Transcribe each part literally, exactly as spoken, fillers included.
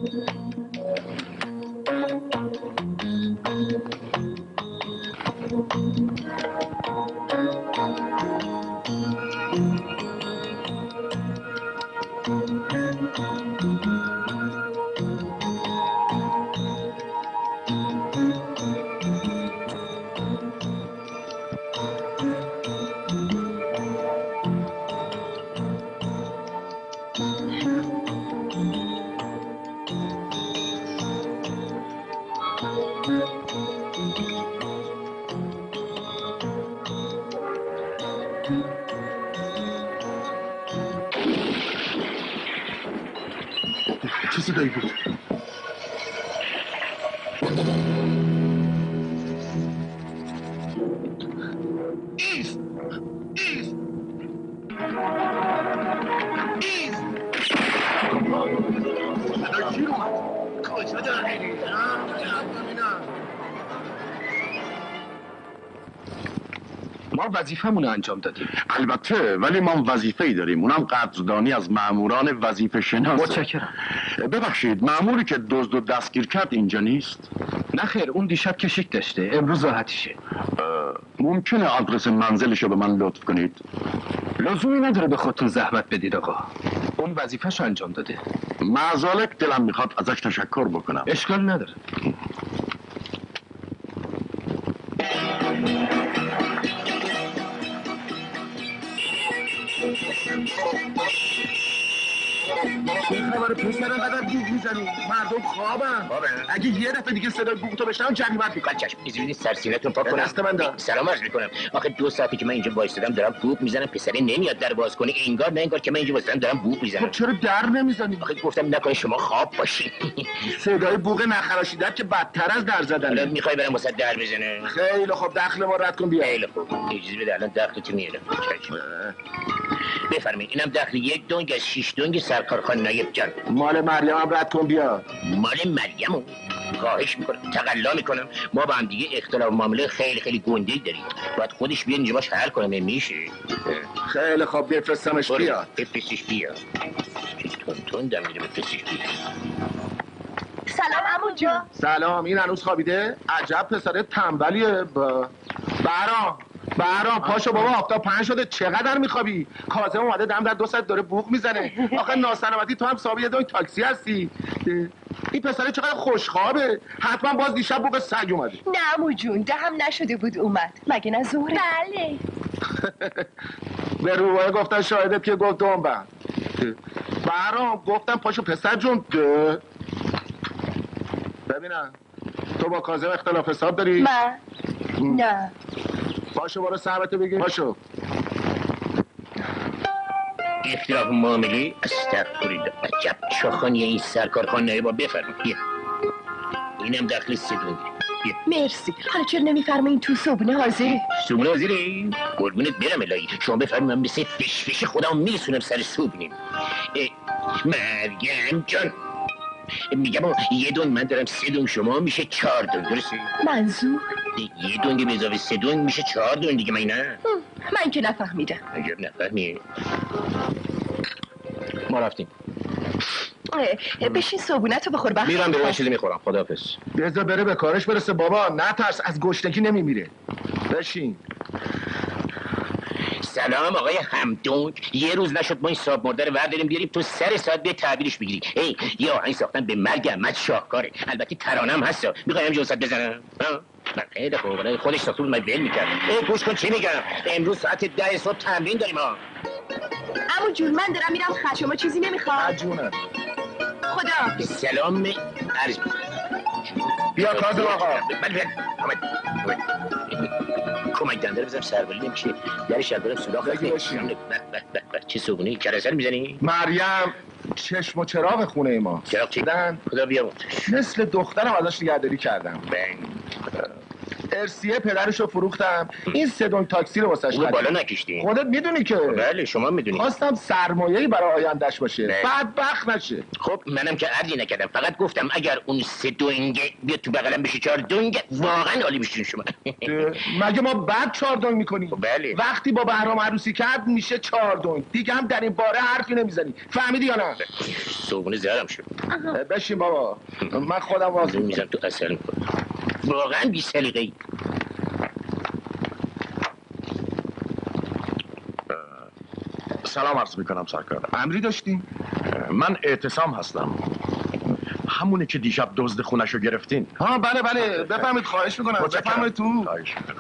چه صدایی بود؟ ایست! ایست! ایست! صدای چی رو اومد؟ کجا داری؟ ما وظیفه‌مون رو انجام دادیم. البته، ولی ما وظیفه‌ای داریم، اونم قدردانی از ماموران وظیفه شناس. متشکرم. ببخشید، ماموری که دزد و دستگیر کرد اینجا نیست؟ نه خیر، اون دیشب کشیک داشته، امروز راحتیشه. ممکنه آدرس منزلش رو به من لطف کنید؟ لزومی نداره به خودتون زحمت بدید آقا. اون وظیفه‌شو انجام داده. معذالک دلم میخواد ازش تشکر بکنم. اشکال نداره. چه خبر پسرم قدر گوگ میزنی؟ مردم خوابن. خوابن؟ اگه یه دفعه دیگه صدای گوگ تو بشنم جریمت میکنم. چشم ایزی سرسینتون پاک کنم. دست من دار. سلام عرض میکنم. آخه دو ساعتی که من اینجا وایسادم دارم بوق میزنم، پسره نمیاد در باز کنه. انگار نه انگار که من اینجا وایسادم دارم بوق میزنم. خب چرا در نمیزنی؟ آخه گفتم نکنه شما خواب باشین. صدای بوق نخراشیدت که بدتر از در زدنه. حالا میخوای برام واسه در بزنه؟ خیلی خوب، دخل ما رد کن بیا. خیلی خوب. اجازه بده الان دخلت میارم. بفرمایید اینم دخل یک دنگ از شش دنگ سرکار خان نایب جان. مال مریم هم رد کن بیا. مال مریم؟ خواهش میکنم، تقلا میکنم. ما با هم دیگه اختلاف معامله خیلی خیلی گنده‌ای داریم. باید خودش بیاد اینجا باش حل کنم. میشه؟ خیلی خوب، بفرستمش بیا. بفرستش بیا. چه تون تون دم میره بفرستش بیا. سلام عمو جان. سلام، این هنوز خوابیده؟ عجب پسره تنبلیه. با بهرام بهرام پاشو بابا، آفتاب پنج شده، چقدر میخوابی؟ کاظم اومده دم در دو ساعت داره بوق میزنه. آخه ناسلامتی تو هم صاحب یه دو تاکسی هستی. این پسره چقدر خوشخوابه، حتما باز دیشب بوق سگ اومده. نه عمو جون، دهم نشده بود اومد. مگه نه ظهر؟ بله. به روباه گفتن شاهدت که گفت دنبم. بهرام گفتم پاشو پسر جون. ببینم تو با کاظم اختلاف حساب داری؟ من؟ نه. پاشو برو صحبتو بگیر. پاشو. اختلاف معامله؟ استغفرالله. عجب چاخانیه این سرکار خان نایبا. بفرمایید بیا. اینم دخل سه دنگ. مرسی. حالا چرا نمیفرمایین تو صبحونه حاضره؟ صبحونه حاضره؟ قربونت برم الهی. شما بفرمایید من مثل فش فش خودم میرسونم سر صبحونه. مریم جان میگم یه دنگ من دارم، سه دنگ شما میشه چهار دنگ، درسته؟ منظور؟ یه دنگ به اضافه سه دنگ میشه چهار دنگ دیگه. من نه من که نفهمیدم. عجب نفهمی. ما رفتیم. بشین صبحونتو بخور. بخور میرم به چیزی میخورم. خداحافظ. بذار بره به کارش برسه بابا، نترس، از گشنگی نمیمیره. بشین. سلام آقای همدونگ. یه روز نشد ما این صاحب مرده رو ورداریم بیاریم تو سر ساعت به تعبیرش بگیری. ای یه آهنگ ساختن به مرگ احمد شاهکاره. البته ترانم هست. میخوایم جلسات بزنم؟ من خیلی خوب. برای خودش ساخته بود، من ول میکرد. ای گوش کن چی میگم. امروز ساعت ده صبح تمرین داریم ها. عمو جون من دارم میرم خط. شما چیزی نمیخواد؟ جونم. خدا. سلام عرض. بیا کاظم آقا. بله آمد. کمک دنده رو بزنم سربالی نمیشه. در شلوارم سوراخ بشین. چه صبحونه کرسر میزنی؟ مریم چشم و چراغ خونه ما. چراغ چی؟ خدا بیامرزش. مثل دخترم ازش نگهداری کردم. پرسیه پدرشو فروختم، این سه دون تاکسی رو واسش خریدم. بالا نکشتی؟ خودت میدونی که. بله شما میدونی. خواستم سرمایه‌ای برای آیندهش باشه. بدبخت نشه. خب منم که عرضی نکردم، فقط گفتم اگر اون سه دونگ بیاد تو بغلم بشه چهار دونگ واقعا عالی میشین شما. مگه ما بعد چهار دونگ میکنیم؟ بله. وقتی با بهرام عروسی کرد میشه چهار دونگ. دیگه هم در این باره حرفی نمیزنی. فهمیدی یا نه؟ صبحونه زهرم شد. بشین بابا. من خودم واسه میذارم تو اصل واقعا بی سلیقه‌ای. سلام عرض میکنم سرکار. امری داشتیم؟ من اعتصام هستم، همونه که دیشب دزد خونشو گرفتین. ها بله بله بفرمایید. خواهش میکنم. بفرمایید تو. خواهش میکنم.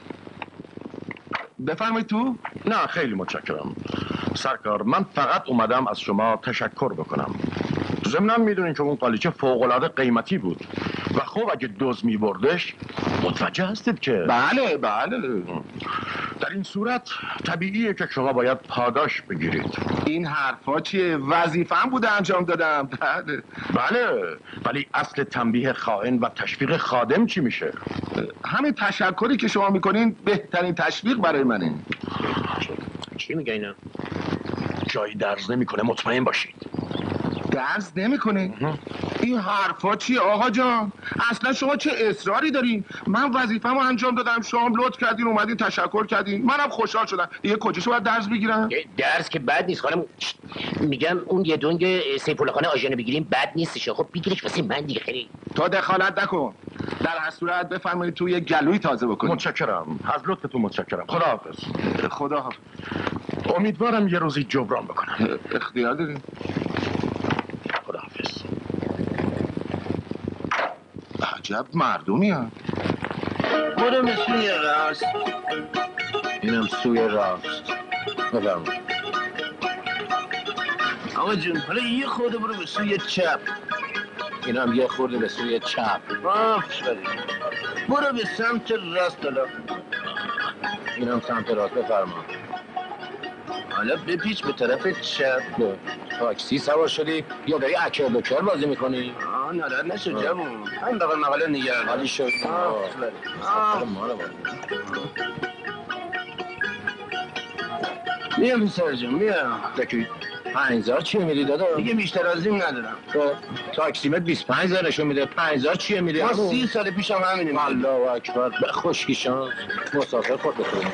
بفرمایید تو. نه خیلی متشکرم سرکار، من فقط اومدم از شما تشکر بکنم. ضمناً میدونین که اون قالیچه فوق‌العاده قیمتی بود و خب اگه دزد میبردش متوجه هستید که بله بله. در این صورت طبیعیه که شما باید پاداش بگیرید. این حرفا چیه؟ وظیفه‌ام بوده انجام دادم. بله بله، ولی اصل تنبیه خائن و تشویق خادم چی میشه؟ همین تشکری که شما میکنین بهترین تشویق برای منه. چی میگه اینا؟ جایی درز نمیکنه مطمئن باشید. درز نمیکنه؟ این حرفا چیه آقا جان؟ اصلا شما چه اصراری دارین؟ من وظیفه‌مو انجام دادم، شما لطف کردین اومدین تشکر کردین، منم خوشحال شدم. دیگه کجاشو باید درز بگیرم؟ درز که بد نیست خانم. میگم اون یه دونگ سیف الله خان آژانو بگیریم بد نیستش. خب بگیرش واسه من دیگه. خیلی تو دخالت نکن. در هر صورت بفرمایید تو یه گلوی تازه بکنید. متشکرم، از لطفتون متشکرم. خداحافظ. خداحافظ. امیدوارم یه روزی جبران بکنم. اختیار دارین. خداحافظ. عجب مردمی هم. برو به سوی راست. اینم سوی راست. بفرمایید. آقا جون حالا یه خورده برو به سوی چپ. اینم یه خورده به سوی چپ. آفرین. برو به سمت راست حالا. اینم سمت راست. بفرمایید. حالا بپیچ به طرف چپ. تاکسی سوار شدی یا داری اکر بکر بازی میکنی؟ آه ناراحت نشو جوون. هم بقیل مقاله نگرد. حالی شد. آه ما رو میام پسر جون میام. دکی پنجزار چیه میدی دادا؟ دیگه بیشتر از این ندارم. تو تاکسیمت بیست پنج هزار نشون میده. پنجزار چیه میدی؟ ما سی سال پیشم همینیم. الله اکبر. خوشکی شانس. مسافر خود بخوریم.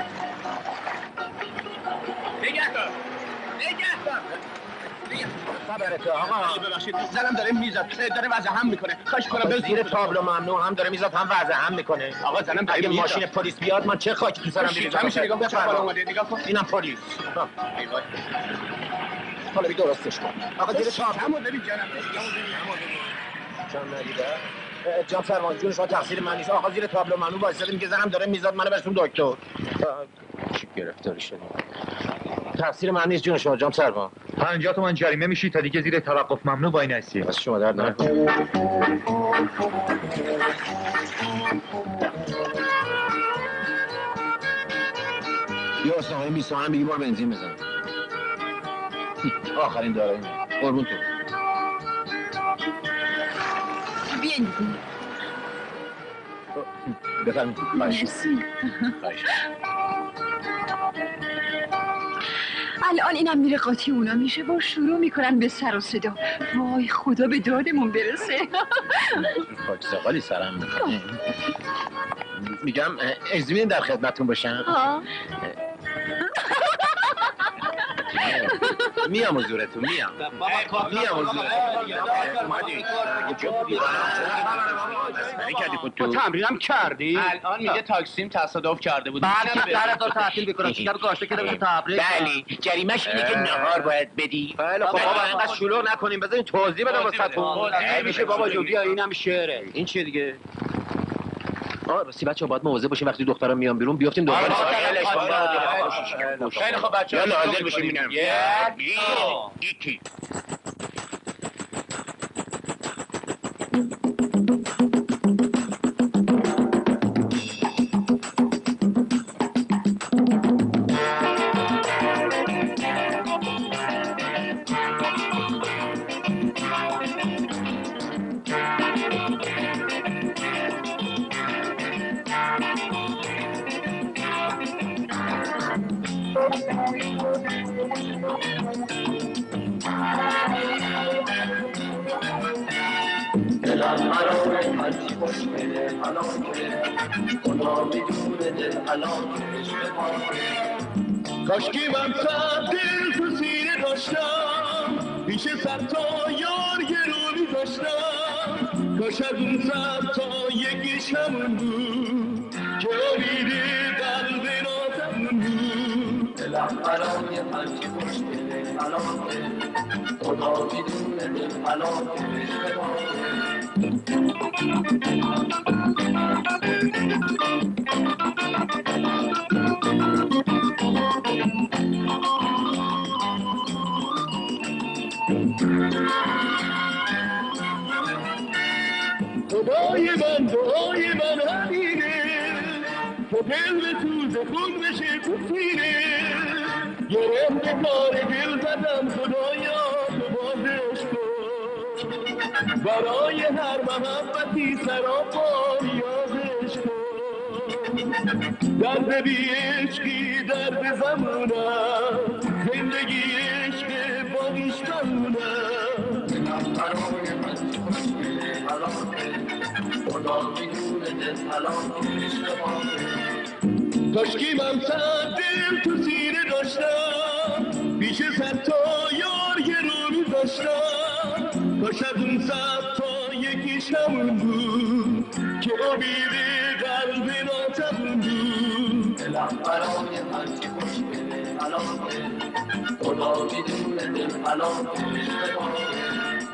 خبرته آقا. ببخشید زنم داره میزد، داره وضع هم میکنه. خواهش کنم به زیر تابلو ممنوع هم داره میزد هم وضع هم میکنه. آقا زنم داره اگه ماشین پلیس بیاد من چه خاکی تو سرم بریزم. همیشه نگاه بچه بالا اومده. نگاه کن. اینم پلیس. حالا بی درستش کن. آقا زیر تابلو. همون ببین جانم. چند ندیده؟ جناب فرمان جون شما تقصیر من نیست. آقا زیر تابلو ممنوع وایساده میگه زنم داره میزد منو برسون دکتر. چی گرفتاری شدی؟ تقصیر من نیست جون شما جناب فرمان. پنجاه تومن جریمه میشی تا دیگه زیر توقف ممنوع وای نسی. بس شما درد نکنه. یا اصلا آقای بیست تومن بگی بار بنزین بزن. آخرین دارایی من. قربون تو. بیاین. بفرمید. مرسی. خواهش. الان اینم میره قاطی اونا میشه با شروع میکنن به سر و صدا. وای خدا به دادمون برسه. خاک زغالی سرم میکنه. میگم اجازه بدین در خدمتتون باشم. ها میام حضورتون میام. میام حضورتون. تمرینم کردی؟ الان میگه تاکسیم تصادف کرده بود. بله قرار تا تعطیل بکنم. شکر گاشته که بشه تبریک. بله جریمش اینه که نهار باید بدی. خیلی خب بابا اینقدر شلوغ نکنیم. بذارین توضیح بدم واسهتون. میشه بابا جون بیا اینم شعره. این چیه دیگه؟ آه راستی بچه‌ها باید مواظب باشیم وقتی دخترا میان بیرون بیافتیم دنبال خیلی خب بچه‌ها یلا حاضر بشیم ببینم. یک یکی دلم برای هرچی خوشگله حلاکه خدا میدونه دل حلاکه عشق باکه کاشکی من صد دل تو سینه داشتم پیش صد تا یار گروی داشتم کاش از اون صد تا یکیش همون بود که امیده قلب نازمون بود دلم برای هرچی خوشگله حلاکه خدا میدونه دل حلاکه عشق باکه خدای من دعای من همینه که دل به سوز خون بشه تو سینه یه رم به کار دل زدم خدایا تو بازش کن برای هر محبتی سراپا ریاضش کن درد بی عشقی درد زمونم زندگی عشق باقیش تمونم دلم برای من خوشگله حلاکه خدا میدونه دل حلاکه عشق باکه کاشکی من صد دل تو سینه داشتم پیش صد تا یار گروی داشتم کاش از اون صد تا یکیش همون بود که امیده قلب ناتمون بود دلم برای هرچی خوشگله حلاکه خدا میدونه دل حلاکه عشق باکه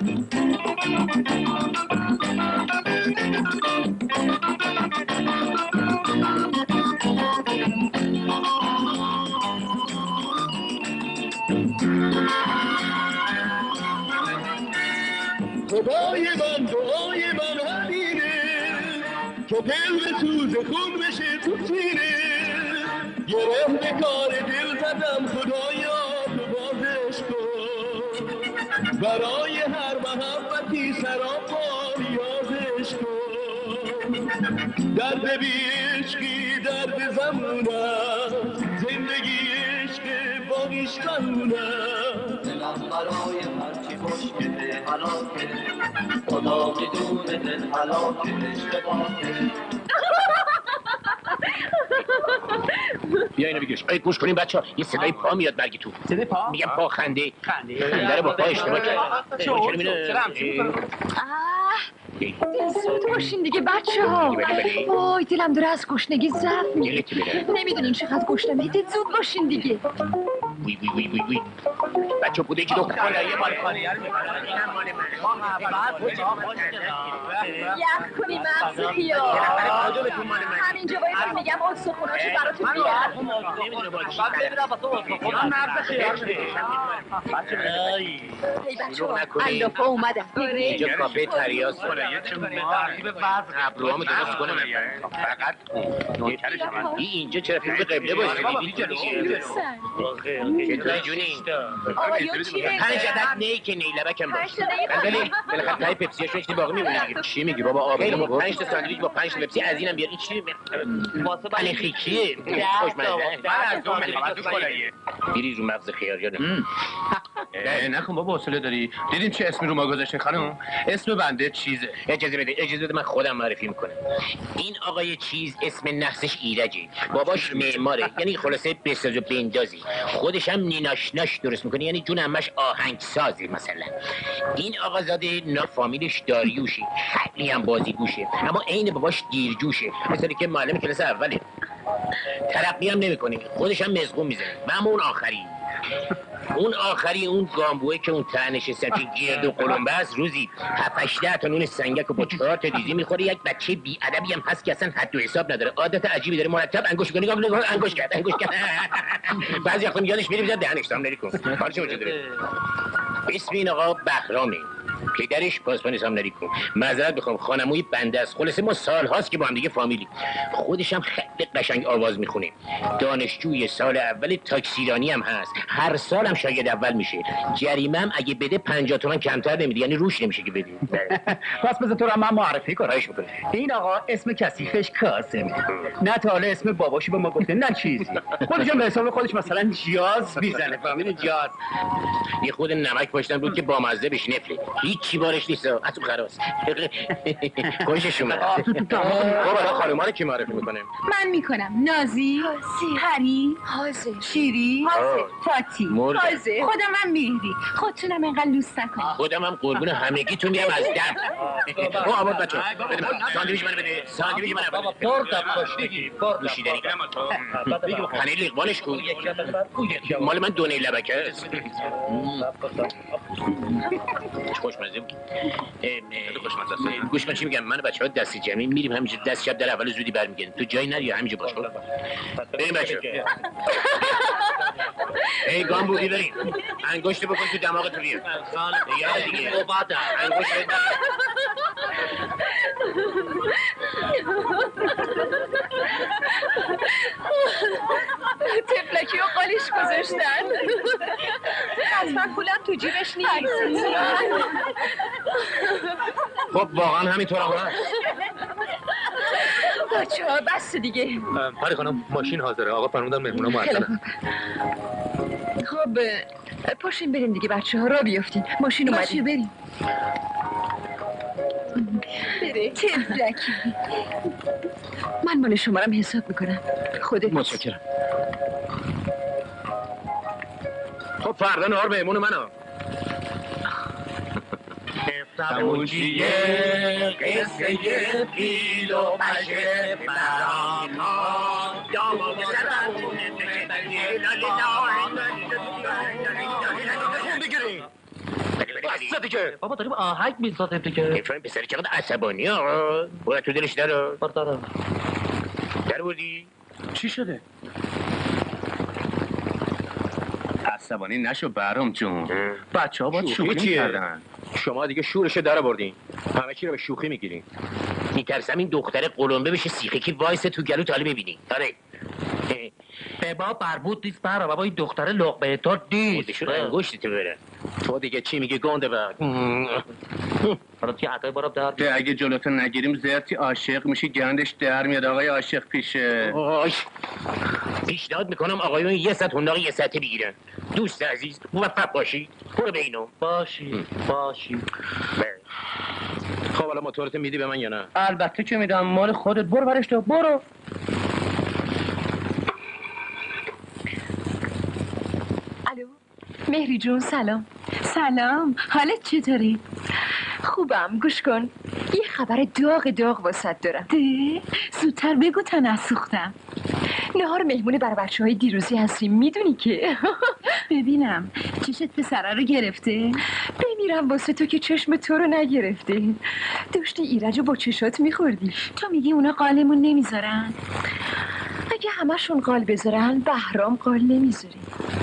خدای من دعای من همینه که دل به سوز خون بشه تو سینه یه رم به کار دل زدم خدایا تو بازش کن برای هر محبتی سراپا ریاضش کن درد بی عشقی درد زمونم زندگی عشق باقیش تمونم دلم برای هرچی خوشگله حلاکه خدا میدونه دل حلاکه عشق باکه بیا اینو بگیرش. ای گوش کنین بچه‌ها، یه صدای پا میاد برگی تو. صدای پا؟ میگم پا خنده. خنده. خنده رو با پا اشتباه کرد. چرا همچین آه دلسوز باشین دیگه بچه ها. وای دلم داره از گشنگی ضعف میگه. نمیدونین چقدر گشنمه. زود باشین دیگه. وی وی وی وی وی بچه بوده یکی دو یه بالکانیه رو می‌برن. اینم مال من. یخ کنی مغز خیال. همینجا باید میگم استخوناشو براتون بیارم. نمیدونه با چی. بعد ببینم واسه استخونم مغز خیال می‌ده. ای بچه ها اندافا اومدم. اینجا کافه تریاس کنه. یه چون ترتیب وضع ابروامو درست کنم. فقط نوکرش من. اینجا چرا فیلم قبله واسه دیدی؟ چطوری جونی؟ آقایون چیه؟ پنج عدد نی که نیلبکم باش. بله بالاخره تای پپسی هاشون چیزی باقی میمونه دیگه. چی میگی بابا آب اینو بگو. پنج تا ساندویچ با پنج تا پپسی از اینم بیار. این چی؟ واسه الکی چیه؟ خوشمزه. من از اون ملیکاتو کلاییه. میری رو مغز خیاریات. نکن بابا حوصله داری. دیدیم چه اسمی رو ما گذاشتین خانم؟ اسم بنده چیزه. اجازه بده اجازه بده من خودم معرفی میکنم. این آقای چیز اسم نحسش ایرجه. باباش معماره، یعنی خلاصه بساز و بندازی. خودش هم نیناشناش درست میکنه، یعنی جون همش آهنگسازه مثلا. این آقازاده نا فامیلش داریوشه، خیلی هم بازی گوشه، اما عین باباش دیرجوشه، مثلا که معلم کلاس اوله. ترقی هم نمیکنه، خودش هم مزغون میزنه. و اون آخری اون آخری اون گامبوه که اون ته نشسته که گرد و قلمبه است، روزی هفت ده تا نون سنگک و با چهار تا ریزی میخوره. یک بچه بی ادبی هم هست که اصلا حد و حساب نداره، عادت عجیبی داره، مرتب انگوش کنی گام نگاه انگوش کرد انگوش کرد بعضی وقتا یادش میره میذاره دهنش تام نری کن. کارش وجود داره. اسم این آقا بهرامه، پدرش پاسبان سامنری کن. معذرت بخوام خانموی بنده است. خلاصه ما سال هاست که با هم دیگه فامیلی. خودش هم خیلی قشنگ آواز میخونه. دانشجوی سال اول تاکسیرانی هم هست. هر سال هم شاگرد اول میشه. جریمه هم اگه بده پنجاه تومن کمتر نمیده، یعنی روش نمیشه که بده. پس بذار تو رو من معرفی کنم. خواهش میکنم. این آقا اسم کثیفش کاسمه. نه تا حالا اسم باباشو به ما گفته نه چیزی. خودش هم به حساب خودش مثلا جاز میزنه، فهمیدی؟ جاز. یه خود نمک پاشتن بود که بامزه بشه نفله. هیچی بارش نیست از اون خراس. گوشش اومد. بابا خانوما رو کی معرفی میکنه؟ من میکنم. نازی، پری، حاضر، شیری، فاتی، حاضر، خودم هم مهری. خودتونم اینقدر لوس نکنید. خودم هم قربون همگیتون میام از درد. او آباد بچه ساندویچ منو بده. ساندویچ منو بده. بابا پردم خوشگی نوشیدنی پنیر لیقوانش کن. مال من دونه لبکه است. خوشمزه بود. گوش من چی میگم، من بچه ها دستی جمعی میریم همینجا دست شب در اول زودی برمیگردیم. تو جایی نری یا همینجا باش. بریم بچه. ای گام بودی بریم. انگشت بکن تو دماغ تو بیار. یاد دیگه. انگشت بکن. تفلکی و قالیش گذاشتن. حتما پولم تو جیبش نیست. خب واقعا همینطور هم هست. بچه ها بس دیگه. پری خانم ماشین حاضره، آقا فرمودن مهمونا معطلن. خب پاشین بریم دیگه بچه ها، را بیافتین. ماشین اومدی. بریم. بره تفلکی. من مال شمارم حساب میکنم. خودت متشکرم. خب فردا نهار مهمون منو. تموشیه قصه پیل و پشه برامان دامو سرمونه بگیرین بسته دیگه. بابا داریم آهنگ میسازیم دیگه. افران پسری چقدر عصبانی ها. باید تو دلش داره. بردارم. در بودی؟ چی شده؟ عصبانی نشو بهرام جون. بچه ها باید شوخی میکردن. شما دیگه شورشو در آوردین. همه چی رو به شوخی میگیرین. میترسم این دختر قلمبه بشه سیخی که وایس تو گلو تالی ببینی. آره. به ما بربود نیست برا بابا، این دختر لقمه تو نیست. خودشون انگشتی تو بره. تو دیگه چی میگی گنده بر؟ حالا که عقای برام در ده اگه جلوتو نگیریم زرتی عاشق میشی گندش در میاد آقای عاشق پیشه. آش پیشنهاد میکنم آقایون یه ست هنداقی یه سطح بگیرن. دوست عزیز موفق باشی. برو به اینو. باشی باشی. خب حالا موتورت میدی به من یا نه؟ البته که میدم، مال خودت. برو برش تو برو. الو مهری جون سلام. سلام، حالت چطوری؟ خوبم. گوش کن، یه خبر داغ داغ واسط دارم. ده؟ زودتر بگو تا نسوختم. نهار مهمون برای بچه های دیروزی هستیم، میدونی که. ببینم چشت پسره رو گرفته؟ بمیرم واسه تو که چشم تو رو نگرفته. داشتی ایرج رو با چشات میخوردی. تو میگی اونا قالمون نمیذارن؟ اگه همشون قال بذارن بهرام قال نمیذاری.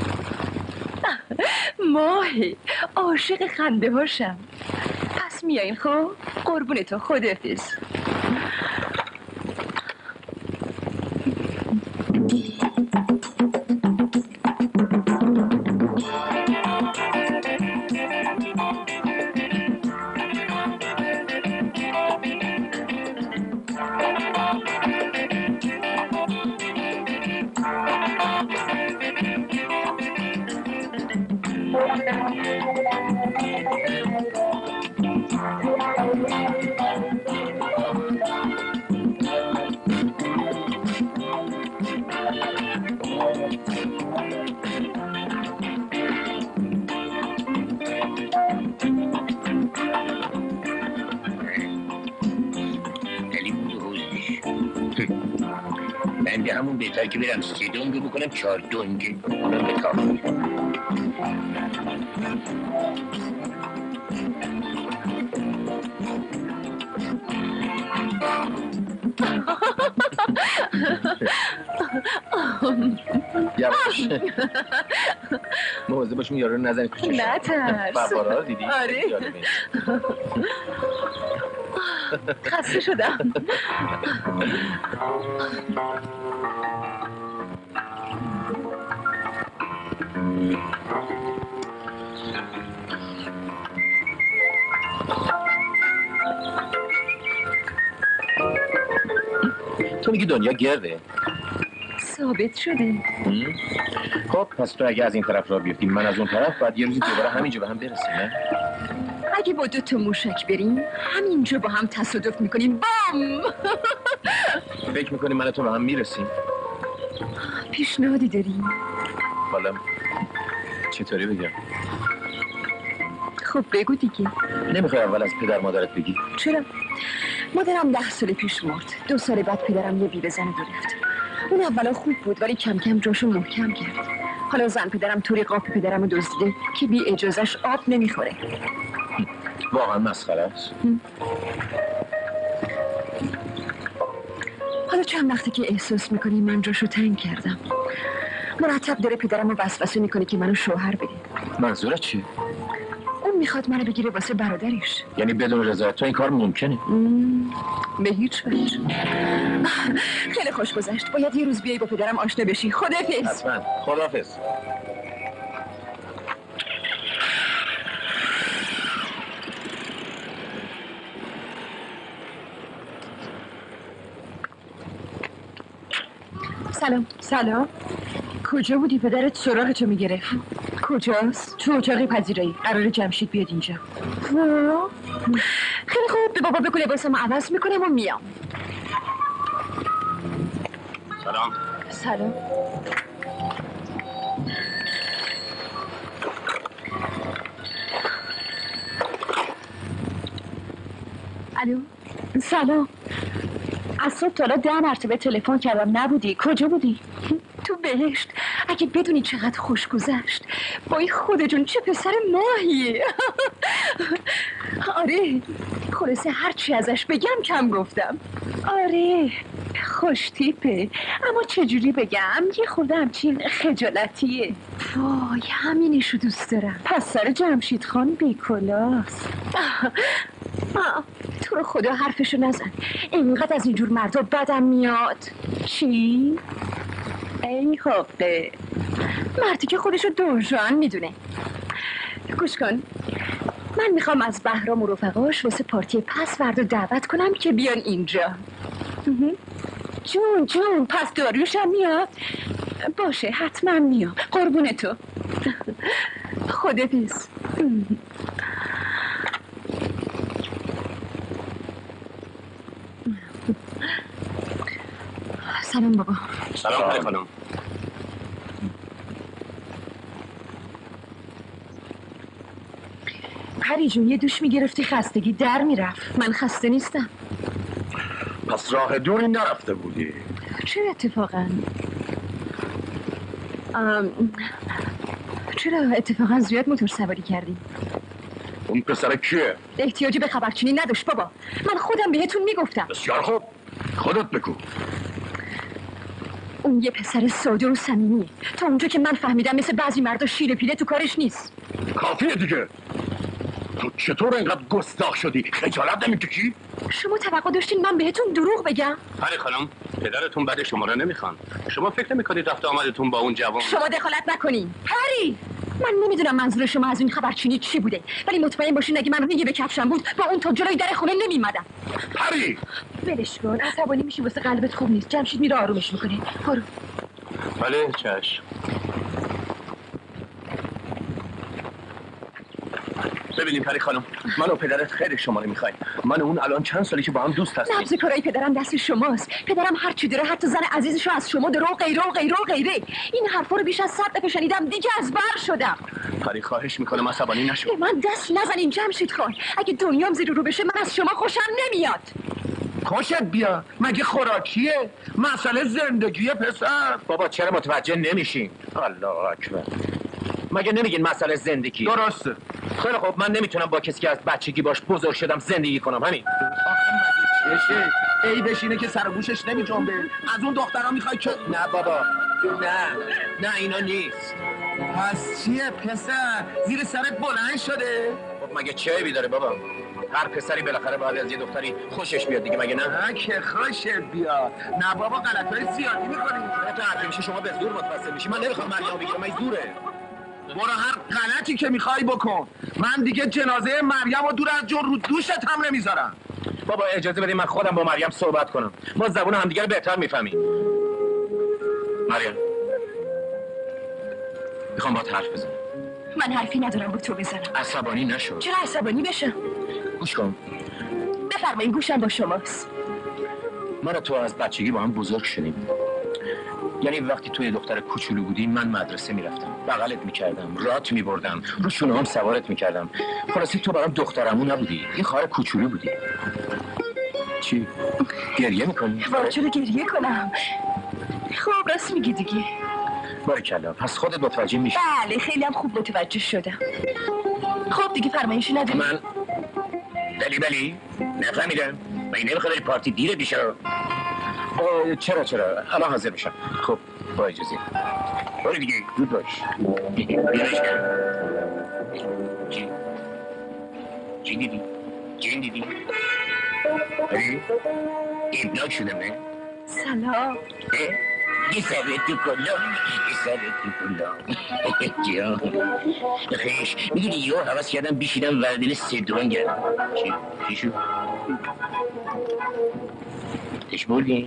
ماهی عاشق خنده هاشم. پس میایین خب؟ قربون تو، خداحافظ. من به همون بهتر که برم سه دنگ رو بکنم چهار دنگ اونم به کافی. یواش مواظب باشیم یارو رو نزنی تو چشم. نترس. فواره رو دیدی؟ آره خسته شدم. تو میگی دنیا گرده؟ ثابت شده. خب پس تو اگه از این طرف را بیفتی من از اون طرف باید یه روزی دوباره همینجا به هم برسیم نه؟ اگه با دو تا موشک بریم همینجا با هم تصادف میکنیم. بام. فکر میکنیم من تو با هم میرسیم؟ پیشنهادی داریم؟ حالا چطوری بگم؟ خب بگو دیگه. نمیخوای اول از پدر مادرت بگی؟ چرا؟ مادرم ده سال پیش مرد. دو سال بعد پدرم یه بیوه زن گرفت. اون اولا خوب بود ولی کم کم جاشو محکم کرد. حالا زن پدرم طوری قاپ پدرمو دزدیده که بی اجازهش آب نمیخوره. واقعا مسخره است. حالا چند وقتی که احساس میکنی من جاشو تنگ کردم. مرتب داره پدرمو وسوسه میکنه که منو شوهر بده. منظورت چیه؟ اون میخواد منو بگیره واسه برادرش. یعنی بدون رضایت تو این کار ممکنه؟ به هیچ وجه. خیلی خوش گذشت. باید یه روز بیایی با پدرم آشنا بشی. خداحافظ. حتما. خداحافظ. سلام. سلام. کجا بودی؟ پدرت سراغتو میگرفت. کجاست؟ تو اتاق پذیرایی. قراره جمشید بیاد اینجا. خیلی خوب. به بابا بگو لباسمو عوض میکنم و میام. سلام. سلام. الو. سلام. از صبح تا حالا ده مرتبه تلفن کردم نبودی. کجا بودی؟ تو بهشت. اگه بدونی چقدر خوش گذشت. وای خدا جون چه پسر ماهیه. آره خلاصه هرچی ازش بگم کم گفتم. آره خوش تیپه اما چجوری بگم یه خورده همچین خجالتیه. وای همینشو دوست دارم. پس سر جمشید خان بیکلاست. تو رو خدا حرفشو نزن. اینقدر از اینجور مردا بدم میاد. چی؟ ای حقه مردی که خودشو دونجوان میدونه. گوش کن من میخوام از بهرام و رفقاش واسه پارتی پس فردا دعوت کنم که بیان اینجا. جون جون پس داریوش هم میاد؟ باشه حتما میام. قربون تو. خدافظ. سلام بابا. سلام پری خانم. پری جون یه دوش میگرفتی خستگی در میرفت. من خسته نیستم. پس راه دوری نرفته بودی؟ چرا اتفاقا؟ ام... چرا اتفاقا زیاد موتور سواری کردی؟ اون پسر کیه؟ احتیاجی به خبرچینی نداشت بابا. من خودم بهتون میگفتم. بسیار خوب خودت بگو. اون یه پسر ساده و صمیمیه. تا اونجا که من فهمیدم مثل بعضی مردا شیر پیله تو کارش نیست. کافیه دیگه. تو چطور اینقدر گستاخ شدی؟ خجالت نمیکشی؟ شما توقع داشتین من بهتون دروغ بگم؟ پری خانم پدرتون بعد شما رو نمیخوان. شما فکر نمیکنید رفت آمدتون با اون جوان؟ شما دخالت نکنین. پری من نمیدونم منظور شما از این خبرچینی چی بوده ولی مطمئن باشین اگه من ریگی به کفشم بود با اون تا جلوی در خونه نمیمدم. پری ولش کن عصبانی میشی واسه قلبت خوب نیست. جمشید میره آرومش میکنه. برو. بله چشم. ببینیم پری خانم من و پدرت خیلی شما رو میخوایم. من و اون الان چند سالی که با هم دوست هستیم. نبض کارای پدرم دست شماست. پدرم هر چی داره حتی زن عزیزشو از شما داره و غیره و غیره و غیره. این حرفا رو بیش از صد دفعه شنیدم دیگه از بر شدم. پری خواهش میکنم عصبانی نشو. به من دست نزنین جمشید خان. اگه دنیام زیر رو بشه من از شما خوشم نمیاد. خوشت بیا مگه خوراکیه؟ مسئله زندگیه پسر. بابا چرا متوجه نمیشین؟ الله اکبر. مگه نمیگین مسئله زندگی؟ درسته. خیلی خب من نمیتونم با کسی که از بچگی باش بزرگ شدم زندگی کنم. همین. آخه مگه چشه؟ ای بشینه که سر گوشش نمی جنبه. از اون دخترها میخوای که نه بابا نه نه اینا نیست. پس چیه پسر؟ زیر سرت بلند شده؟ خب مگه چه عیبی داره بابا؟ هر پسری بالاخره باید از یه دختری خوشش بیاد دیگه مگه نه؟ نه که خوشت بیاد. نه بابا غلطای زیادی میکنی. تو حرفی میشه شما به زور متوسل میشی. من نمیخوام مریم بگیرم. من زوره. برو هر غلطی که میخوای بکن. من دیگه جنازه مریم رو دور از جون رو دوشت هم نمیذارم. بابا اجازه بدید من خودم با مریم صحبت کنم. ما زبون همدیگه رو بهتر میفهمیم. مریم میخوام باهات حرف بزنم. من حرفی ندارم با تو بزنم. عصبانی نشو. چرا عصبانی بشم؟ گوش کن. بفرمایید، گوشم با شماست. من و تو از بچگی با هم بزرگ شدیم. یعنی وقتی توی دختر کوچولو بودی من مدرسه میرفتم، بغلت میکردم، رات میبردم، رو شونه هم سوارت میکردم. خلاصی تو برام دخترمو نبودی، یه خواهر کوچولو بودی. چی؟ گریه میکنی؟ وای چرا گریه کنم؟ خب راست میگی دیگه. باریکلا، پس خودت متوجه میشی. بله خیلی هم خوب متوجه شدم. خب دیگه فرمایشی نداری؟ من بلی بلی نفهمیدم. من نمیخواد پارتی دیره بیشه. چرا چرا الان حاضر میشم. خب با اجازه برو دیگه، زود باش. بیارش کن. چی؟ چی دیدی؟ چی دیدی؟ اری؟ ایبناک شدم نه؟ سلام. یه سرت تو کلام، یه سرت تو کلام جان. خیش میدونی یه حواس کردم بیشیدم وردل سردوان گردم. چی؟ چی شد؟ اش بردی؟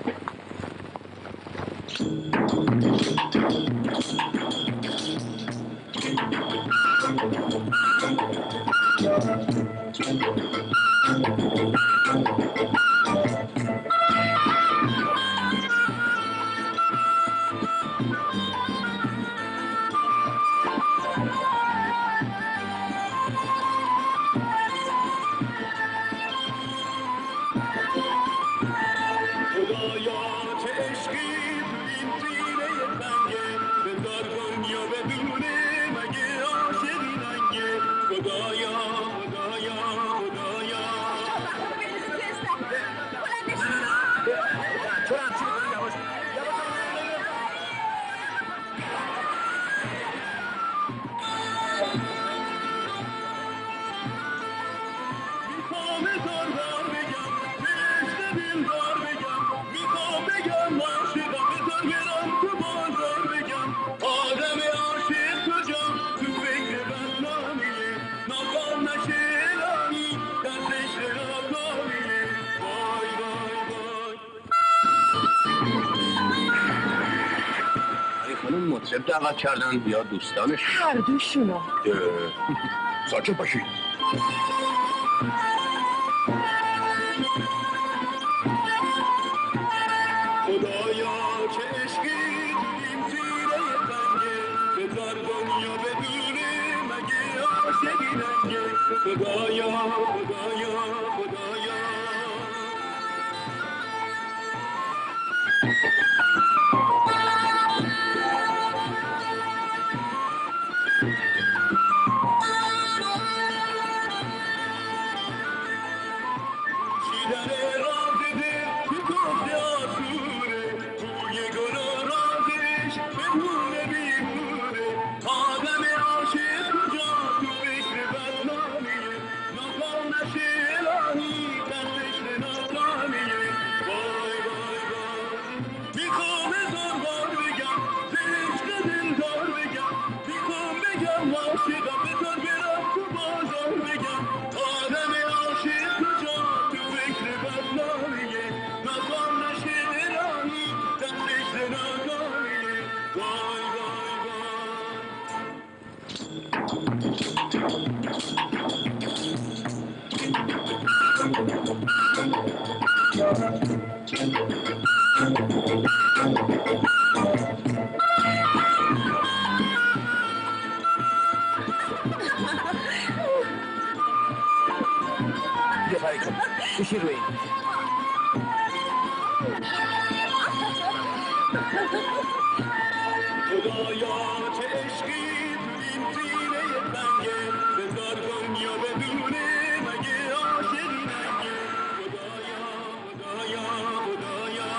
مطرب دعوت کردن یا دوستانش؟ هر دوشونو. ساکت باشید. خدایا چه عشقی این تیره تنگه بذار دنیا بدونه مگه عاشقی ننگه خدایا خدایا خدایا بشیر روی خدایا چه عشقی این تیره تنگه بذار دنیا بدونه مگه عاشقی ننگه خدایا خدایا خدایا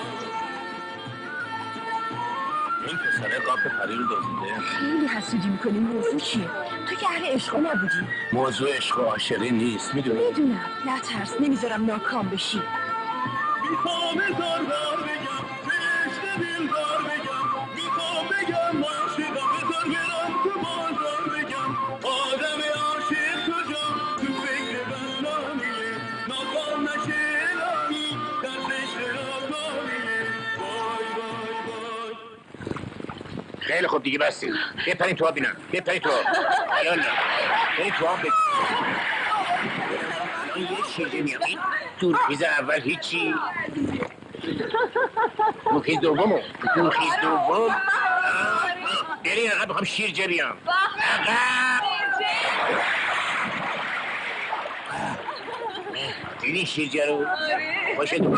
این پسره قاپ پری رو دازیده. خیلی حسودی میکنی. موضوع چیه؟ تو که اهل عشق نبودی. موضوع عشق و عاشقی نیست میدونی؟ میدونم. نترس، نمیذارم ناکام بشی. میخوام زار بار بگم بهشت دلدار بگم میخوام بگم عاشقم بذار برم تو بازار بگم آدم عاشق کجا تو فکر بدنامیه ناکام نشه رانی در عشق ناکامیه وای وای وای خیلی خوب دیگه بستیم. بپرین تو آب بینم. بپرین تو آب. الان برین تو آب بپرین. الان یه شیرجه میام. این دورخیز اول هیچی. دورخیز دومو. دورخیز دوم. برین عقب بخوام شیرجه بیام. عقب. دیدی شیرجه رو؟ باشه دو.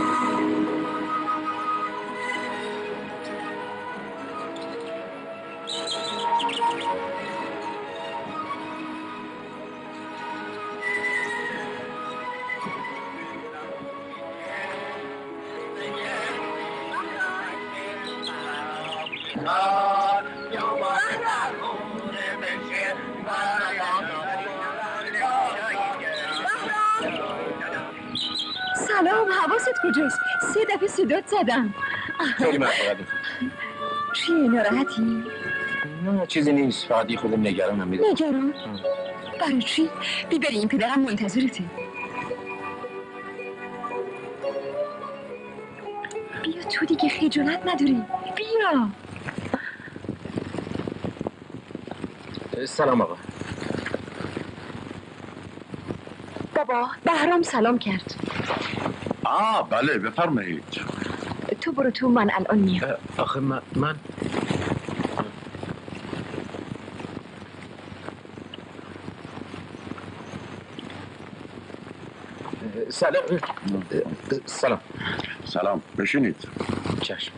سلام، حواست کجاست؟ سه دفعه صدات زدم. خیلی مفاقت چیه، ناراحتی؟ نه چیزی نیست، فقط یه خود نگرانم. میدونم نگران؟ برای چی؟ بی بری، این پدرم منتظرته. بیا تو دیگه، خجالت نداری. بیا. سلام آقا. بابا بهرام سلام کرد. آه بله بفرمایید. تو برو تو، من الان میام. آخه من من سلام. سلام. سلام بشینید. چشم.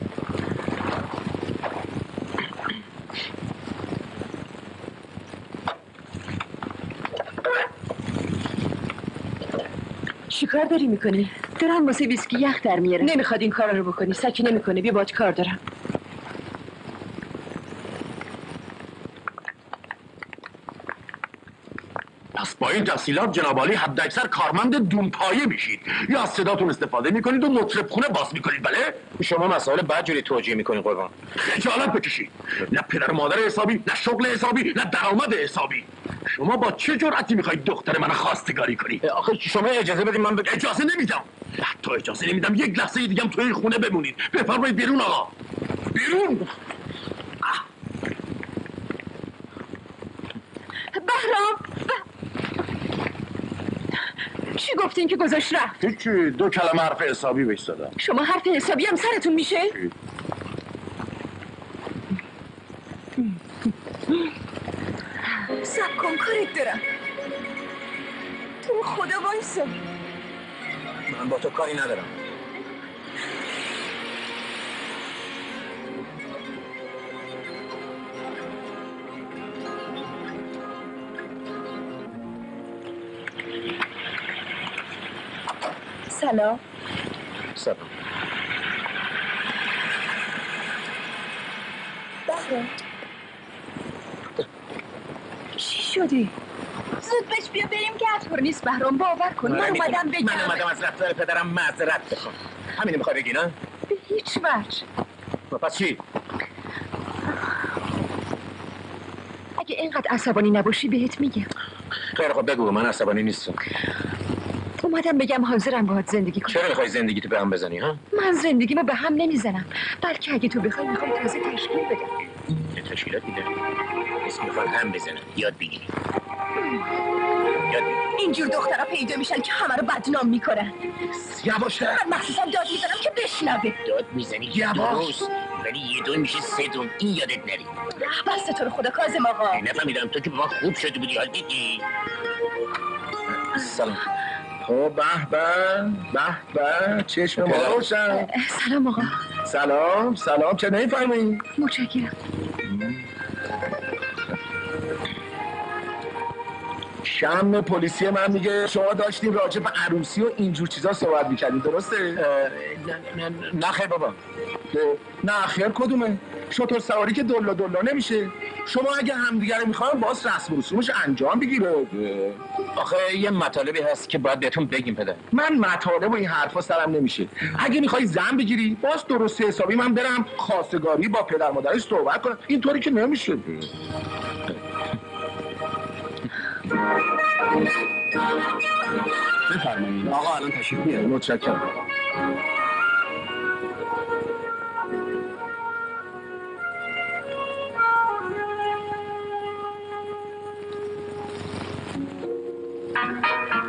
چی کار داری میکنی؟ دارم واسه ویسکی یخ در میاره. نمیخواد این کار رو بکنی. سکی نمیکنه. بیا باهات کار دارم. پس با این تفصیلات جناب عالی حداکثر کارمند دونپایه میشید. یا از صداتون استفاده میکنید و مطرب خونه باز میکنید. بله شما مسائل بد جوری توجیه میکنید قربان. خجالت بکشید. نه پدر و مادر حسابی، نه شغل حسابی، نه درآمد حسابی. شما با چه جرأتی میخواید دختر من خواستگاری کنید؟ آخه شما اجازه بدید من ب... اجازه نمیدم. حتی اجازه نمیدم یک لحظه دیگه هم توی این خونه بمونید. بفرمایید بیرون آقا. بیرون. بهرام چی گفتین که گذاشت رفت؟ هیچی، دو کلمه حرف حسابی بهش زدم. شما حرف حسابی هم سرتون میشه؟ سب کن، کارت دارم. تو خدا وایسا. من با تو کاری ندارم. سلام. سلام. بهرام چی شدی؟ زود بش بیا بریم که اطور نیست. بهرام باور کن، من اومدم بگم. من اومدم از رفتار پدرم معذرت بخوام. همینو میخوای بگی نه؟ به هیچ وجه. پس چی؟ اگه اینقدر عصبانی نباشی بهت میگم. خیلی خب بگو، من عصبانی نیستم. اومدم بگم حاضرم باهات زندگی کنم. چرا میخوای زندگی تو به هم بزنی ها؟ من زندگیمو به هم نمیزنم، بلکه اگه تو بخوای میخوام تازه تشکیل بدم. یه تشکیلات میده. اسم میخواد هم بزنن. یاد بگیری. یاد بگیری. اینجور دخترها پیدا میشن که همه رو بدنام میکنن. یواشتر. من مخصوصا داد میزنم که بشنوه. داد میزنی درست، ولی یه دون میشه سه دون. این یادت نری. بس تو رو خدا کاظم آقا. نفهمیدم تو که با من خوب شده بودی حال دیدی. سلام. خب به به به به چشم ما روشن. سلام آقا. سلام سلام. چه نمیفهمی؟ متشکرم. شم پلیسی من میگه شما داشتیم راجع به عروسی و اینجور چیزا صحبت میکردیم، درسته؟ نه نه نه خیر بابا. نه خیر کدومه؟ شطور سواری که دلا دلا نمیشه. شما اگه همدیگه رو میخوایم باز رسم و رسومش انجام بگیره. آخه یه مطالبی هست که باید بهتون بگیم پدر. من مطالب و این حرفا سرم نمیشه. اگه میخوای زن بگیری باز درست حسابی من برم خواستگاری با پدر مادرش صحبت کنم. اینطوری که نمیشه. بفرمایید آقا الان تشریف میاره. متشکرم.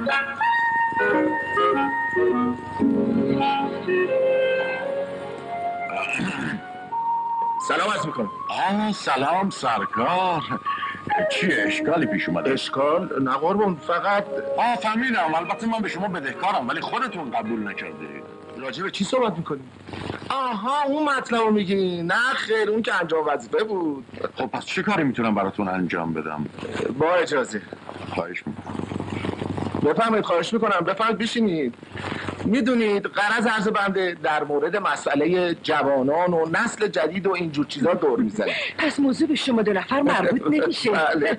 سلام عرض میکنم. آه سلام سرکار. چیه اشکالی پیش اومده؟ اشکال؟ نه قربون، فقط آه فهمیدم. البته من به شما بدهکارم ولی خودتون قبول نکردید. راجع به چی صحبت میکنی؟ آها اون مطلب رو میگی؟ نه خیر، اون که انجام وظیفه بود. خب پس چه کاری میتونم براتون انجام بدم؟ با اجازه. خواهش میکنم. بفهمید، خواهش میکنم بفهمید بشینید. میدونید غرض عرض بنده در مورد مسئله جوانان و نسل جدید و اینجور چیزا دور میزنه. پس موضوع به شما دو نفر مربوط نمیشه. بله.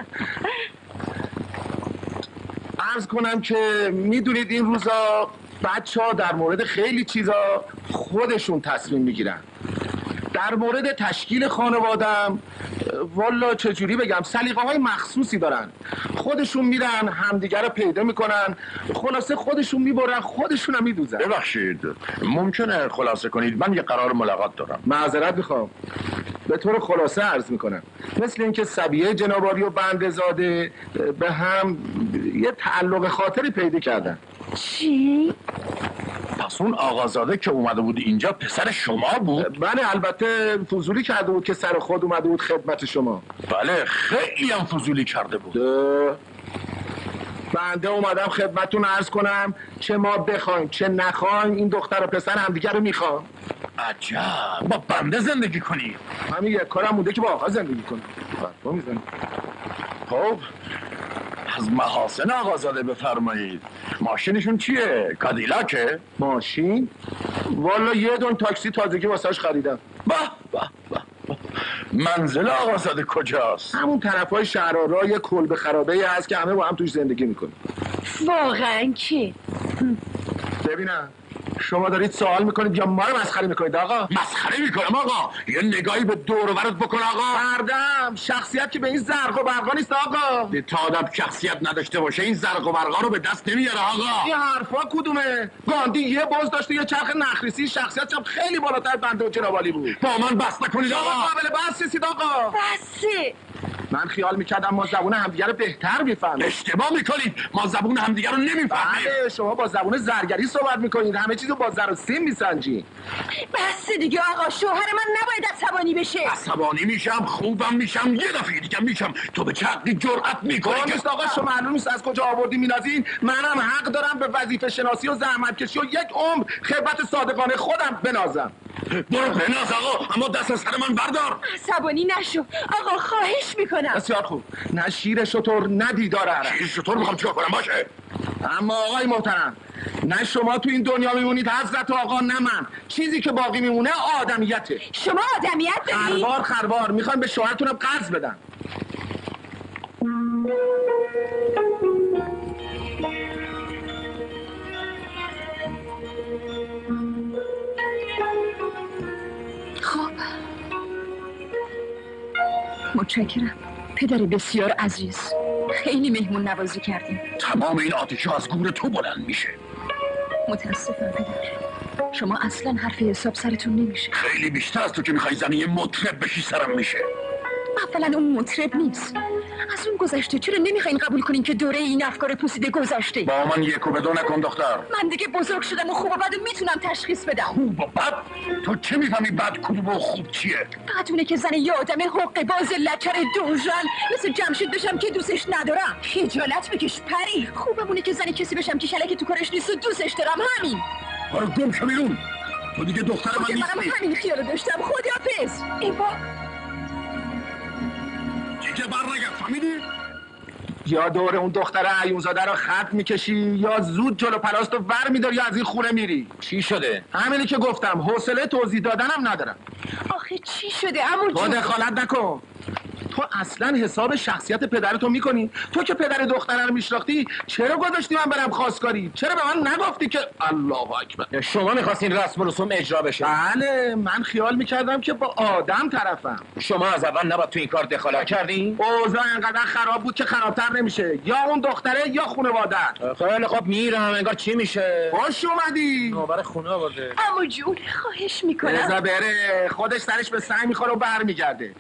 عرض کنم که میدونید این روزا بچه ها در مورد خیلی چیزا خودشون تصمیم میگیرن. در مورد تشکیل خانوادم والا چجوری بگم سلیقه های مخصوصی دارن. خودشون میرن همدیگر رو پیدا میکنن، خلاصه خودشون میبرن خودشون هم میدوزن. ببخشید ممکنه خلاصه کنید؟ من یه قرار ملاقات دارم. معذرت میخوام. به طور خلاصه عرض میکنم مثل اینکه سبیه جنابالی و بندزاده به هم یه تعلق خاطری پیدا کردن. چی؟ پس اون آقازاده که اومده بود اینجا پسر شما بود؟ بله البته فضولی کرده بود که سر خود اومده بود خدمت شما. بله خیلی هم فضولی کرده بود. بنده اومدم خدمتتون عرض کنم چه ما بخوایم چه نخوایم این دختر و پسر همدیگه رو میخوام. عجب با بنده زندگی کنی؟ همین یک کارم مونده که با آقا زندگی کنم. با میزنم. خب از محاسن آقازاده بفرمایید. ماشینشون چیه؟ کادیلاکه؟ ماشین؟ والا یه دون تاکسی تازگی واسش خریدم. به به به. منزل آقازاده کجاست؟ همون طرفای شهرآرا یه کلبه خرابه‌ای هست که همه با هم توش زندگی میکنن. واقعا که؟ ببینم شما دارید سوال میکنید یا ما رو مسخره میکنید آقا؟ مسخره میکنم آقا. یه نگاهی به دور و برت بکن آقا. مردم شخصیت که به این زرق و برقا نیست آقا. تا آدم شخصیت نداشته باشه این زرق و برقا رو به دست نمیاره آقا. این حرفا کدومه؟ گاندی یه بز داشته یه چرخ نخریسی، شخصیتش هم خیلی بالاتر بنده و جنابالی بود. با من بس نکنید آقا. قابل بس نیستید آقا. بسه. من خیال میکردم ما زبون همدیگه رو بهتر میفهمیم. اشتباه میکنید. ما زبون همدیگه رو نمیفهمیم. بله شما با زبون زرگری صحبت میکنید، همه چیزو با زر و سیم میسنجید. بس دیگه آقا، شوهر من نباید عصبانی بشه. عصبانی میشم، خوبم میشم، یه دفعه دیگه میشم. تو به چه حقی جرأت میکنی؟ نیست آقا، شما معلوم نیست از کجا آوردی مینازین. منم حق دارم به وظیفه شناسی و زحمت کشی و یک عمر خدمت صادقانه خودم بنازم. برو بناز آقا، اما دست از سر من بردار. عصبانی نشو آقا، خواهش میکنم. بسیار خوب. نه شیر شتر نه دیدار عرب. شیر شتر میخوام چیکار کنم باشه؟ اما آقای محترم نه شما تو این دنیا میمونید حضرت آقا نه من. چیزی که باقی میمونه آدمیته. شما آدمیت داری؟ خربار خربار میخوام به شوهرتونم قرض بدم. خب متشکرم پدر بسیار عزیز، خیلی مهمون نوازی کردیم. تمام این آتیش از گور تو بلند میشه. متاسفم پدر، شما اصلا حرف حساب سرتون نمیشه. خیلی بیشتر از تو که میخوای زنی یه مطرب بشی سرم میشه. اولا اون مطرب نیست، از اون گذشته. چرا نمیخواین قبول کنین که دوره این افکار پوسیده گذشته؟ با من یک و بدو نکن دختر. من دیگه بزرگ شدم و خوب و بد میتونم تشخیص بدم. خوب و بد؟ تو چه میفهمی بد کدوم و خوب چیه؟ بد اونه که زن یه آدم حقه باز لکر دوژن مثل جمشید بشم که دوستش ندارم. خجالت بکش پری. خوبمونه که زن کسی بشم که کلک تو کارش نیست و دوستش دارم. همین. برو گم شو بیرون. تو دیگه دختر من نیستی. منم همین خیالو داشتم. خداحافظ. ایوا دیگه برنگرد، فهمیدی؟ یا دور اون دختر عیونزاده رو خط میکشی یا زود جلو پلاستو ور میداری یا از این خونه میری. چی شده؟ همینی که گفتم، حوصله توضیح دادنم ندارم. آخه چی شده عمو تو جون؟ دخالت نکن. تو اصلا حساب شخصیت پدرتو میکنی؟ تو که پدر دختره رو میشناختی چرا گذاشتی من برم خواستگاری؟ چرا به من نگفتی که الله اکبر؟ شما میخواستین رسم و رسوم اجرا بشه؟ بله من خیال میکردم که با آدم طرفم. شما از اول نباید تو این کار دخالت کردین؟ اوضاع انقدر خراب بود که خرابتر نمیشه، یا اون دختره یا خانواده‌ات. خیلی خب میرم، انگار چی میشه؟ خوش اومدی. نوبر خونه آورده. عمو جون خواهش میکنم. بذار بره، خودش سرش به سنگ میخوره و برمیگرده.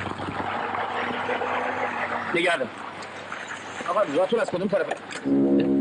نگردم. آقا راتون از کدوم طرفه؟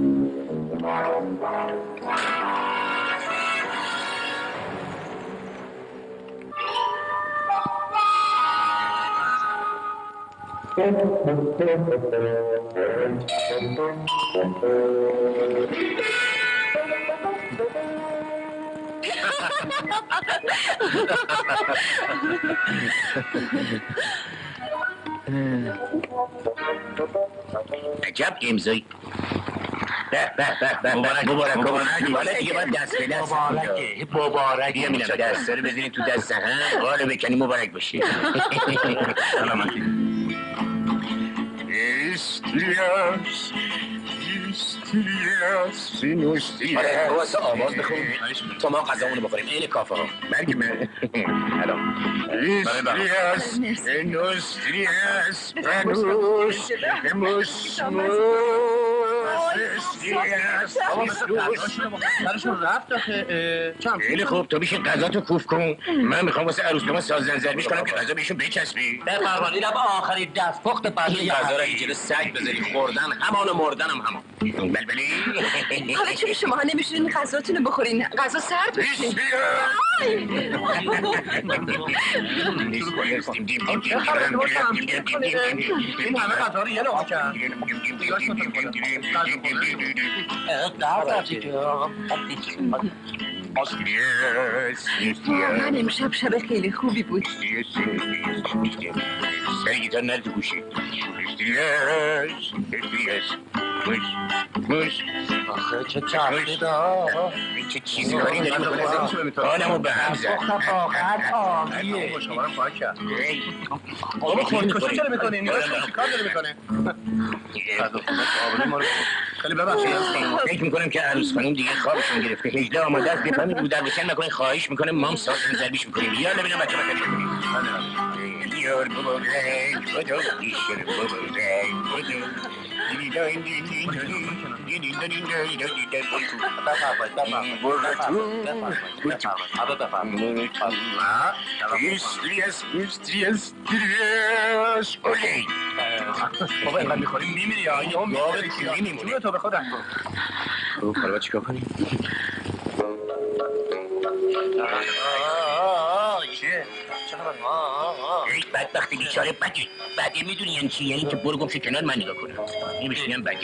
عجب امضایی. به به به به مبارک مبارک مبارک دیگه باید دست به دست مبارکه مبارک بیا میرم دست رو بزنید تو دست هم قالو بکنی مبارک باشه. سلامتی. استریاس استریاس سینوستریاس. آره واسه آواز بخون تا ما غذامونو بخوریم. این کافه ها مرگ من الان استریاس سینوستریاس فنوس موس استریاس. سرشون رفت آخه. خیلی خوب تو بیشین غذا تو کوف کن. من میخوام واسه عروسکما سازن زرمیش کنم که غذا بهشون بچسبی. بفرمایید با آخرین دست پخت بعد این غذا را جلو سگ بذاری خوردن همان و مردن هم همان. بلبلی حالا چون شما ها نمیشونین غذاتون رو بخورین غذا سرد بشه. این همه غذا رو یه لقمه کرد. من امشب شب خیلی خوبی بود. سرگیتار نرد گوشی. موش آخه چه چرخی دار چه چیزی کاری داری میکنه حالمو به هم زد. آخر آمیه شما رو پاک کرد. بابا خودکشی چرا میکنین؟ کار داری میکنه؟ خیلی ببخشید. فکر میکنم که عروس خانم دیگه خوابشون گرفته. هجده آماده است بفهمید رو در بشن نکنین. خواهش میکنه مام سازن زربیش میکنیم. یالا ببینم بچه بکنیم یار بابا رنگ خدا بیشتر بابا رنگ خدا بابا اینقدر میخوریم میمیری یا یا میمیری چونه تو به خودم کن. خب حالا چیکار کنیم؟ ای بدبخت بیچاره بده بده میدونی یعنی چی؟ یعنی که برو گمشو کنار من نگاه کنم. این بشنیم بده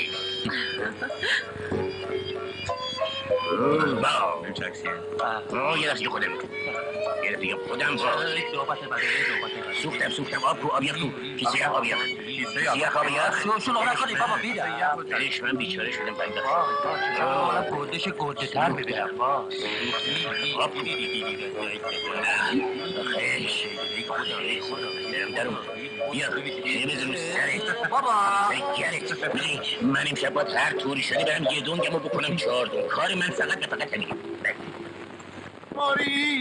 با یه دفعه خودم یه دفعه خودم با سوختم سوختم آب رو آب یخ تو کیسه آب یخ کیسه آب یخ شلو نکنی بابا بیدم دلش من بیچاره شدم بدبخت. حالا گردش گرده تر ببینم آب خیش درون بیا بزن رو سرت بابا سگرت. من امشب باید هر طوری شده برم یه دونگمو بکنم چهار دون. کار من فقط به فقط همینه. ماری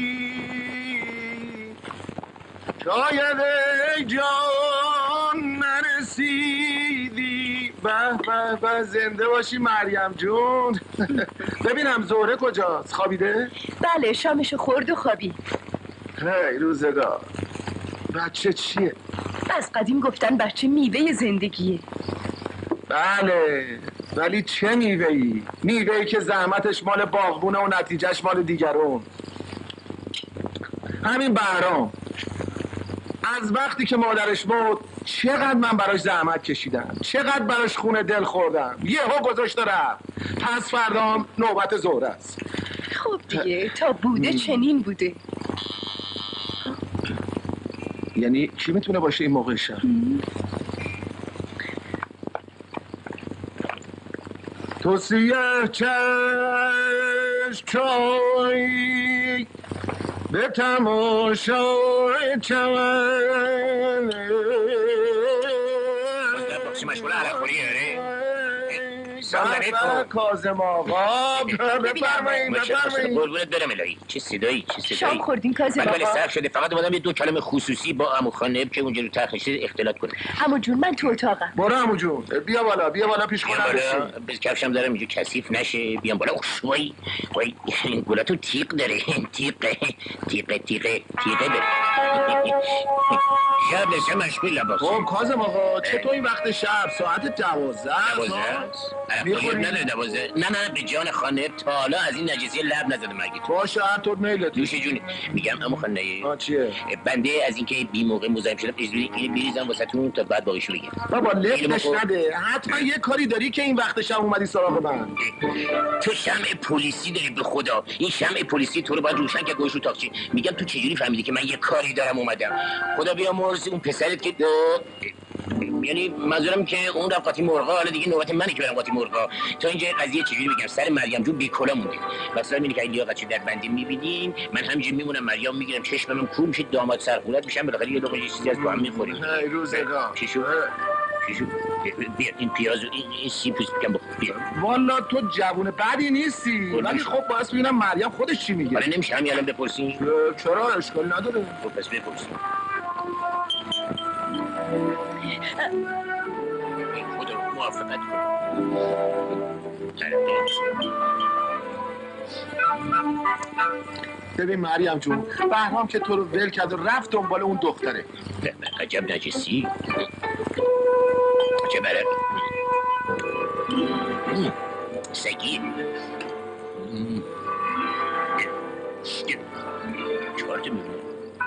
شاید ای جان نرسیدی. به به به زنده باشی مریم جون. ببینم زهره کجاست؟ خوابیده؟ بله شامشو خورد و خوابی. هی روزگار بچه چیه؟ از قدیم گفتن بچه میوه زندگیه. بله ولی چه میوه‌ای؟ میوه‌ای که زحمتش مال باغبونه و نتیجهش مال دیگرون. همین بهرام از وقتی که مادرش مرد چقدر من براش زحمت کشیدم، چقدر براش خونه دل خوردم. یهو گذاشت و رفت. پس فردام نوبت زهره است. خب دیگه تا بوده چنین بوده. یعنی کی میتونه باشه این موقع شب؟ تو سیاه چشمای به تماشای چمن بخشی مشغول علفوری هره بابا کاظم آقا بفرمایید بفرمایید. قربونت برم الهی. چه صدایی چه صدایی. شام خوردین کاظم آقا؟ بله سرد شده. فقط اومدم یه دو کلمه خصوصی با عمو خانم که اونجا رو تخت نشسته اختلاط کنم. عمو جون من تو اتاقم. برو عمو جون بیا بالا بیا بالا پیش خودم بشین. بس کفشم دارم اینجا کثیف نشه. بیام بالا. وای وای گلا تو تیغ داره. تیغ تیغ تیغ تیغ داره. شب لسه مشغول لباس. خب کاظم آقا چطور این وقت شب ساعت دوازده؟ میخوری نداره دوازده. نه نه به جان خانه تا حالا از این نجسی لب نزده مگه تو. باشه هر طور میلت. نوش جونی. میگم اما خانه آ چیه؟ بنده از اینکه بی موقع مزاحم شدم اجازه اینو بریزم واسهتون تا بعد باقیشو بگم. بابا لفتش نده. حتما یه کاری داری که این وقت شب اومدی سراغ من. تو شمع پلیسی داری به خدا. این شمع پلیسی تو رو باید روشن که گوشو تاکسی. میگم تو چجوری فهمیدی که من یه کاری دارم اومدم؟ خدا بیامرز اون پسرت که دو یعنی منظورم که اون رفت قاطی مرغا، حالا دیگه نوبت منه که برم قاطی مرغا. تا اینجا قضیه چجوری بگم سر مریم جون بیکلا مونده. مثلا اینه که این لیاقت در بندی میبینین من همینجوری میمونم مریم میگیرم چشمم کور میشه داماد سرخورد میشم بالاخره یه لقمه چیزی از با هم میخوریم. ای روزگار چی شد؟ چی شد؟ بیا این پیاز و این, این سیب پوست بگم بخور. بیا والا تو جوون بدی نیستی ولی خب باید ببینم مریم خودش چی میگه. آره نمیشه همین الان بپرسین؟ چرا اشکالی نداره. خب پس بپرسین. خدا رو موافقت کن. ببین مریم جون بهرام که تو رو ول کرد و رفت دنبال اون دختره. عجب نجسی. چه برد سگی چهار تا میبونه.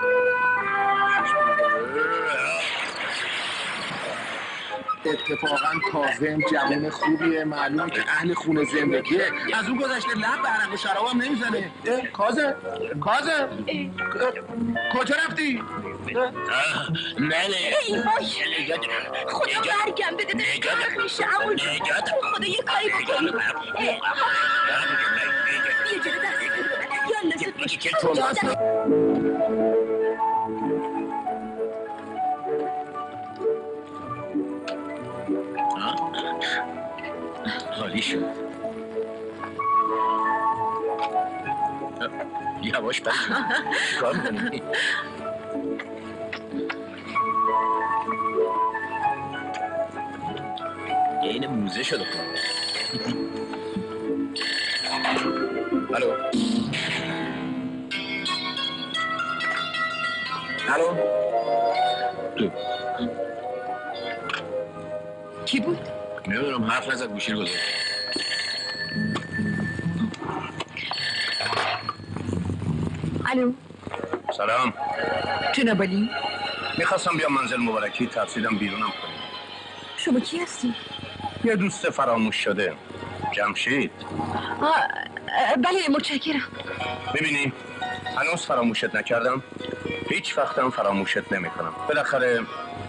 اتفاقا کاظم جوان خوبیه معلومه که اهل خونه زندگیه. از اون گذشته لب به عرق و شراب هم نمیزنه. کاظم کاظم کجا رفتی؟ نه نه ای باش خدا برگم بده داره کارخ میشه عمو جون خدا یه کاری بکنی. یه جلو دست کنی یالا زود باش. حالی شد یواش بس کار میکنی این موزه شده الو الو کی بود؟ نمیدونم حرف نزد گوشی رو گذاشت. الو سلام جناب علی میخواستم بیام منزل مبارکی ترسیدم بیرونم کنیم. شما کی هستی؟ یه دوست فراموش شده جمشید. بله متشکرم. ببینی هنوز فراموشت نکردم هیچ وقتم فراموشت نمی کنم. بالاخره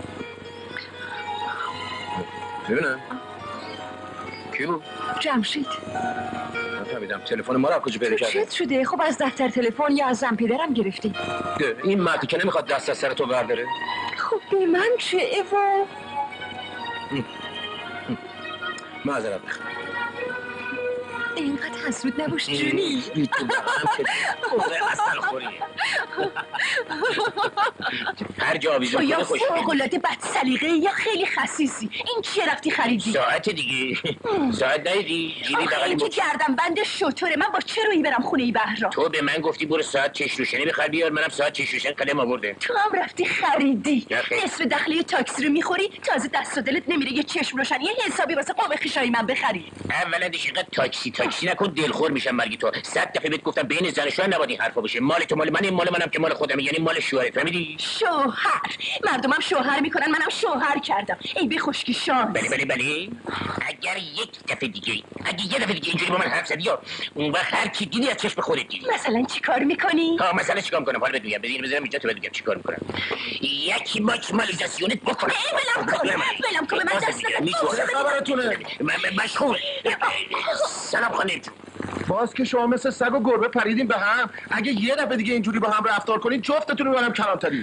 ببینم کی بود؟ جمشید. نفهمیدم تلفن ما را کجا پیدا کردی؟ چت شده؟ خب از دفتر تلفن یا از زن پدرم گرفتی؟ این مردی که نمیخواد دست از سر تو برداره. خب به من چه ایوا؟ معذرت بخوام. اینقدر حسود نباش جونی. تو بهم که موقع اصل خوریه. هر جا آویزون کنه خوش یا فوق‌العاده بد سلیقه یا خیلی خسیسی. این چیه رفتی خریدی؟ ساعت دیگه ساعت ندیدی؟ دیدی بغلی این که گردم بند شطوره. من با چه رویی برم خونه بهرام؟ تو به من گفتی برو ساعت چش روشنی بخر بیار. منم ساعت چش روشن قلم آورده. تو هم رفتی خریدی. نصف دخله تاکسی رو میخوری تازه دست و دلت نمیره یه چشم روشنی یه حسابی واسه قوم خویشای من بخری. اولا دیگه تاکسی تاکسی نکن دلخور میشم مرگی تو. صد دفعه بهت گفتم بین زن و شوهر نباید این حرفا بشه. مال تو مال من این مال منم که مال خودم یعنی مال شوهرت. فهمیدی؟ شوهر مردمم شوهر میکنن منم شوهر کردم. ای به خشکی شانس. بله بله بله. اگر یک دفعه دیگه اگه یه دفعه دیگه اینجوری با من حرف زدی یا اون وقت هر کی دیدی از چشم خودت دیدی. مثلا چیکار میکنی؟ ها مثلا چیکار میکنم؟ حالا بهت میگم. بدین بذارم اینجا تو بهت میگم چیکار میکنم. یکی ماکسیمالیزاسیونت بکنم. ولم کن ولم کن من دست چه خبرتونه؟ مشغول. سلام خانم. باز که شما مثل سگ و گربه پریدین به هم. اگه یه دفعه دیگه اینجوری با هم رفتار کنین جفتتون رو میبرم کلانتری.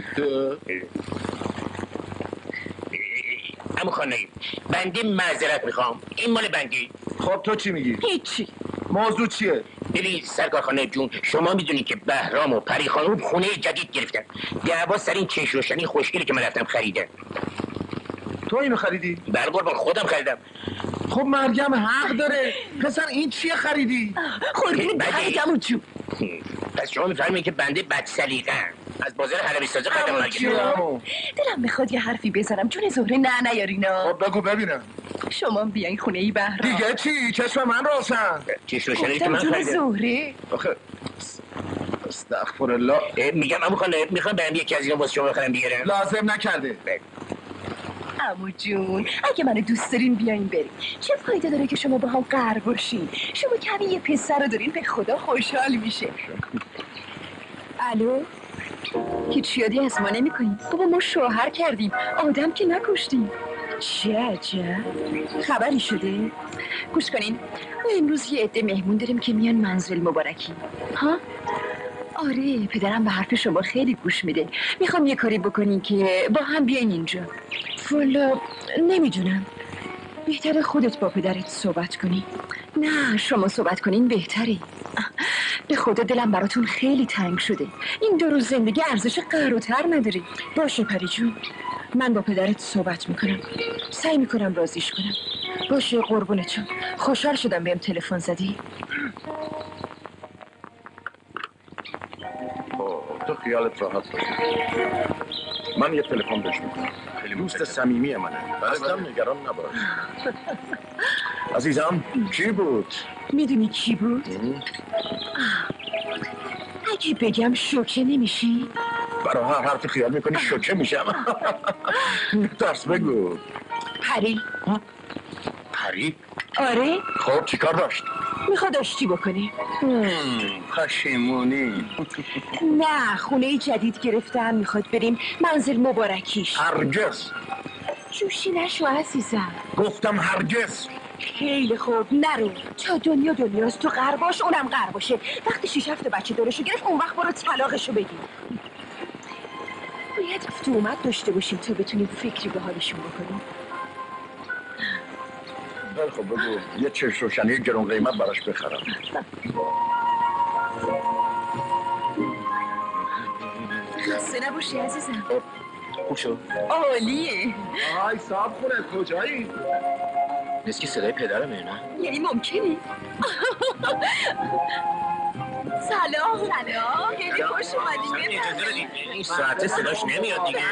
اما خانم بنده معذرت میخوام. این مال بنده. خب تو چی میگی؟ هیچی. موضوع چیه؟ ببین سرکار خانم جون شما میدونی که بهرام و پری خانم خونه جدید گرفتن. دعوا سر این چش روشنی خوشگلی که من رفتم خریدم. تو اینو خریدی؟ بله قربان خودم خریدم. خب مریم حق داره. پسر این چیه خریدی؟ قربون خریدم جون. پس شما میفهمید که بنده بد سلیقه‌ام. از بازار حلبی سازه خریدم مرگم. دلم میخواد یه حرفی بزنم جون زهره. نه نیارینا. خب بگو ببینم. شما بیاین خونه ای بهرام. دیگه چی؟ چشم من روشن. چشم روشنی که من جون خریدم. زهره. آخه استغفرالله. میگم عمو خان میخوام برم یکی از اینا واسه شما بخرم بیارم. لازم نکرده. عمو جون اگه منو دوست دارین بیاین بریم. چه فایده داره که شما با هم قهر باشین؟ شما کمی یه پسر رو دارین به خدا خوشحال میشه. الو؟ هیچ یادی از ما نمی کنیم. بابا ما شوهر کردیم، آدم که نکشتیم. چه عجب؟ خبری شده؟ گوش کنین، ما امروز یه عده مهمون داریم که میان منزل مبارکی. ها؟ آره پدرم به حرف شما خیلی گوش میده. میخوام یه کاری بکنین که با هم بیاین اینجا. والا نمیدونم، بهتره خودت با پدرت صحبت کنی. نه شما صحبت کنین بهتره. به خدا دلم براتون خیلی تنگ شده. این دو روز زندگی ارزش قهر و تر نداره. باشه پری جون، من با پدرت صحبت میکنم، سعی میکنم راضیش کنم. باشه قربونتون، خوشحال شدم بهم تلفن زدی. تو خیالت راحت باشه. من یه تلفن بهش میکنم. خیلی دوست صمیمی منه. اصلا نگران نباش. عزیزم کی بود؟ میدونی کی بود؟ اگه بگم شوکه نمیشی؟ برای هر حرف خیال میکنی شوکه میشم. درس بگو. پری. پری؟ آره؟ خب چیکار داشت؟ میخواد آشتی بکنی. پشیمونی. نه خونه جدید گرفتم، میخواد بریم منزل مبارکیش. هرگز. جوشی نشو عزیزم. گفتم هرگز. خیلی خوب نرو، تا دنیا دنیاست، تو غر باش اونم غر باشه. وقتی شیش هفته بچه دارشو گرفت اون وقت برو طلاقشو بگیر. باید رفت اومد داشته باشیم تا بتونیم فکری به حالشون بکنیم. خیلی خب بگو یه چشم روشنی گرون قیمت براش بخرم. خسته نباشی عزیزم. خوب شد؟ عالیه. آی صاحب خونه کجایی؟ مثل که صدای پدرمه نه؟ یعنی ممکنه؟ سلام سلام خیلی خوش اومدین. این ساعته صداش نمیاد دیگه.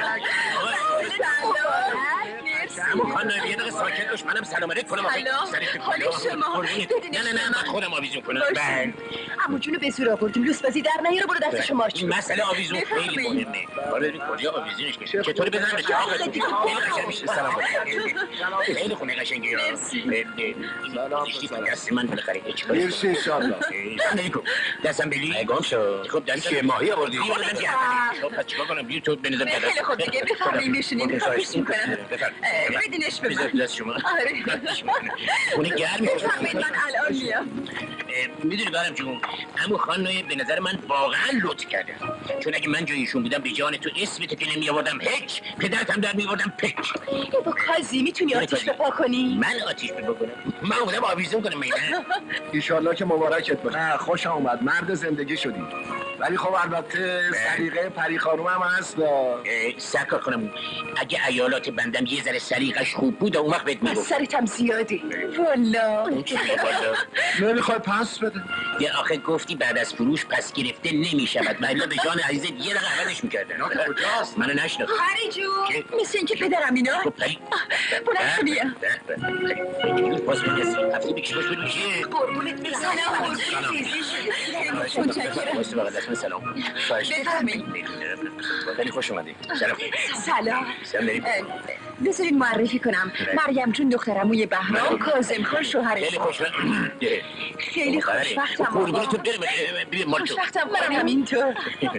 اما خانم یه دقیقه ساکت باش، منم سلام علیک کنم. سلام حال شما؟ نه نه نه من خودم آویزون کنم. عمو جونو به زور آوردیم، لوس بازی در نیاره، برو دستشو مارچ. مسئله آویزون خیلی مهمه. حالا ببین کجا آویزونش کنیم. چطوری بزنم بشه آقا جون؟ خیلی قشنگ میشه. سلام علیکم. خیلی خونه قشنگه. سلام سلام. دست من بالاخره چیکار؟ مرسی ان شاء الله. علیکم. دستم بلی؟ گم شو. خب دست چه ماهی آوردی؟ خب پس چیکار کنم؟ بیا تو بنظر بدم. خیلی خوب دیگه بفرمایید بشینید. خواهش می‌کنم. بدینش به من. دست شما. آره. خونه گرم میشه. بفرمایید من الان میام. میدونی برام جون، عمو خانم به نظر من واقعا لطف کرده. چون اگه من جای ایشون بودم به جان تو اسمت که نمی آوردم هیچ، پدرت هم در می آوردم پک. با کازی میتونی آتیش بپا کنی؟ من آتیش بپا کنم؟ من اومدم آویزون کنم میدن. ایشالله که مبارکت باشه. خوش آمد، مرد زندگی شدی. ولی خب البته سلیقه پری خانوم هم هست. سرکار کنم اگه ایالات بندم یه ذره سلیقش خوب بود اون وقت بهت میگم. سرتم زیاده. والا. نمیخوای پس بده؟ یه آخه گفتی بعد از فروش پس گرفته نمیشود. ولی به جان عزیزت یه دقیقه عوضش میکردن. کجاست؟ منو نشناخت. پری جون مثل اینکه پدرم اینا. خب پری بلند بیا. جور پاس بگسی هفته بکشی باش برو چیه؟ قربونت میرم. سلام. سلام. متشکرم. اسم سلام. بفرمایید. خیلی خوش اومدی. سلام. سلام. سلام. بذارین معرفی کنم. مریم جون دخترموی بهرام، کاظم خان شوهرش. خیلی خوش خیلی خوشبختم. قربونت تو بریم ببین مال تو. خوشبختم منم اینطور.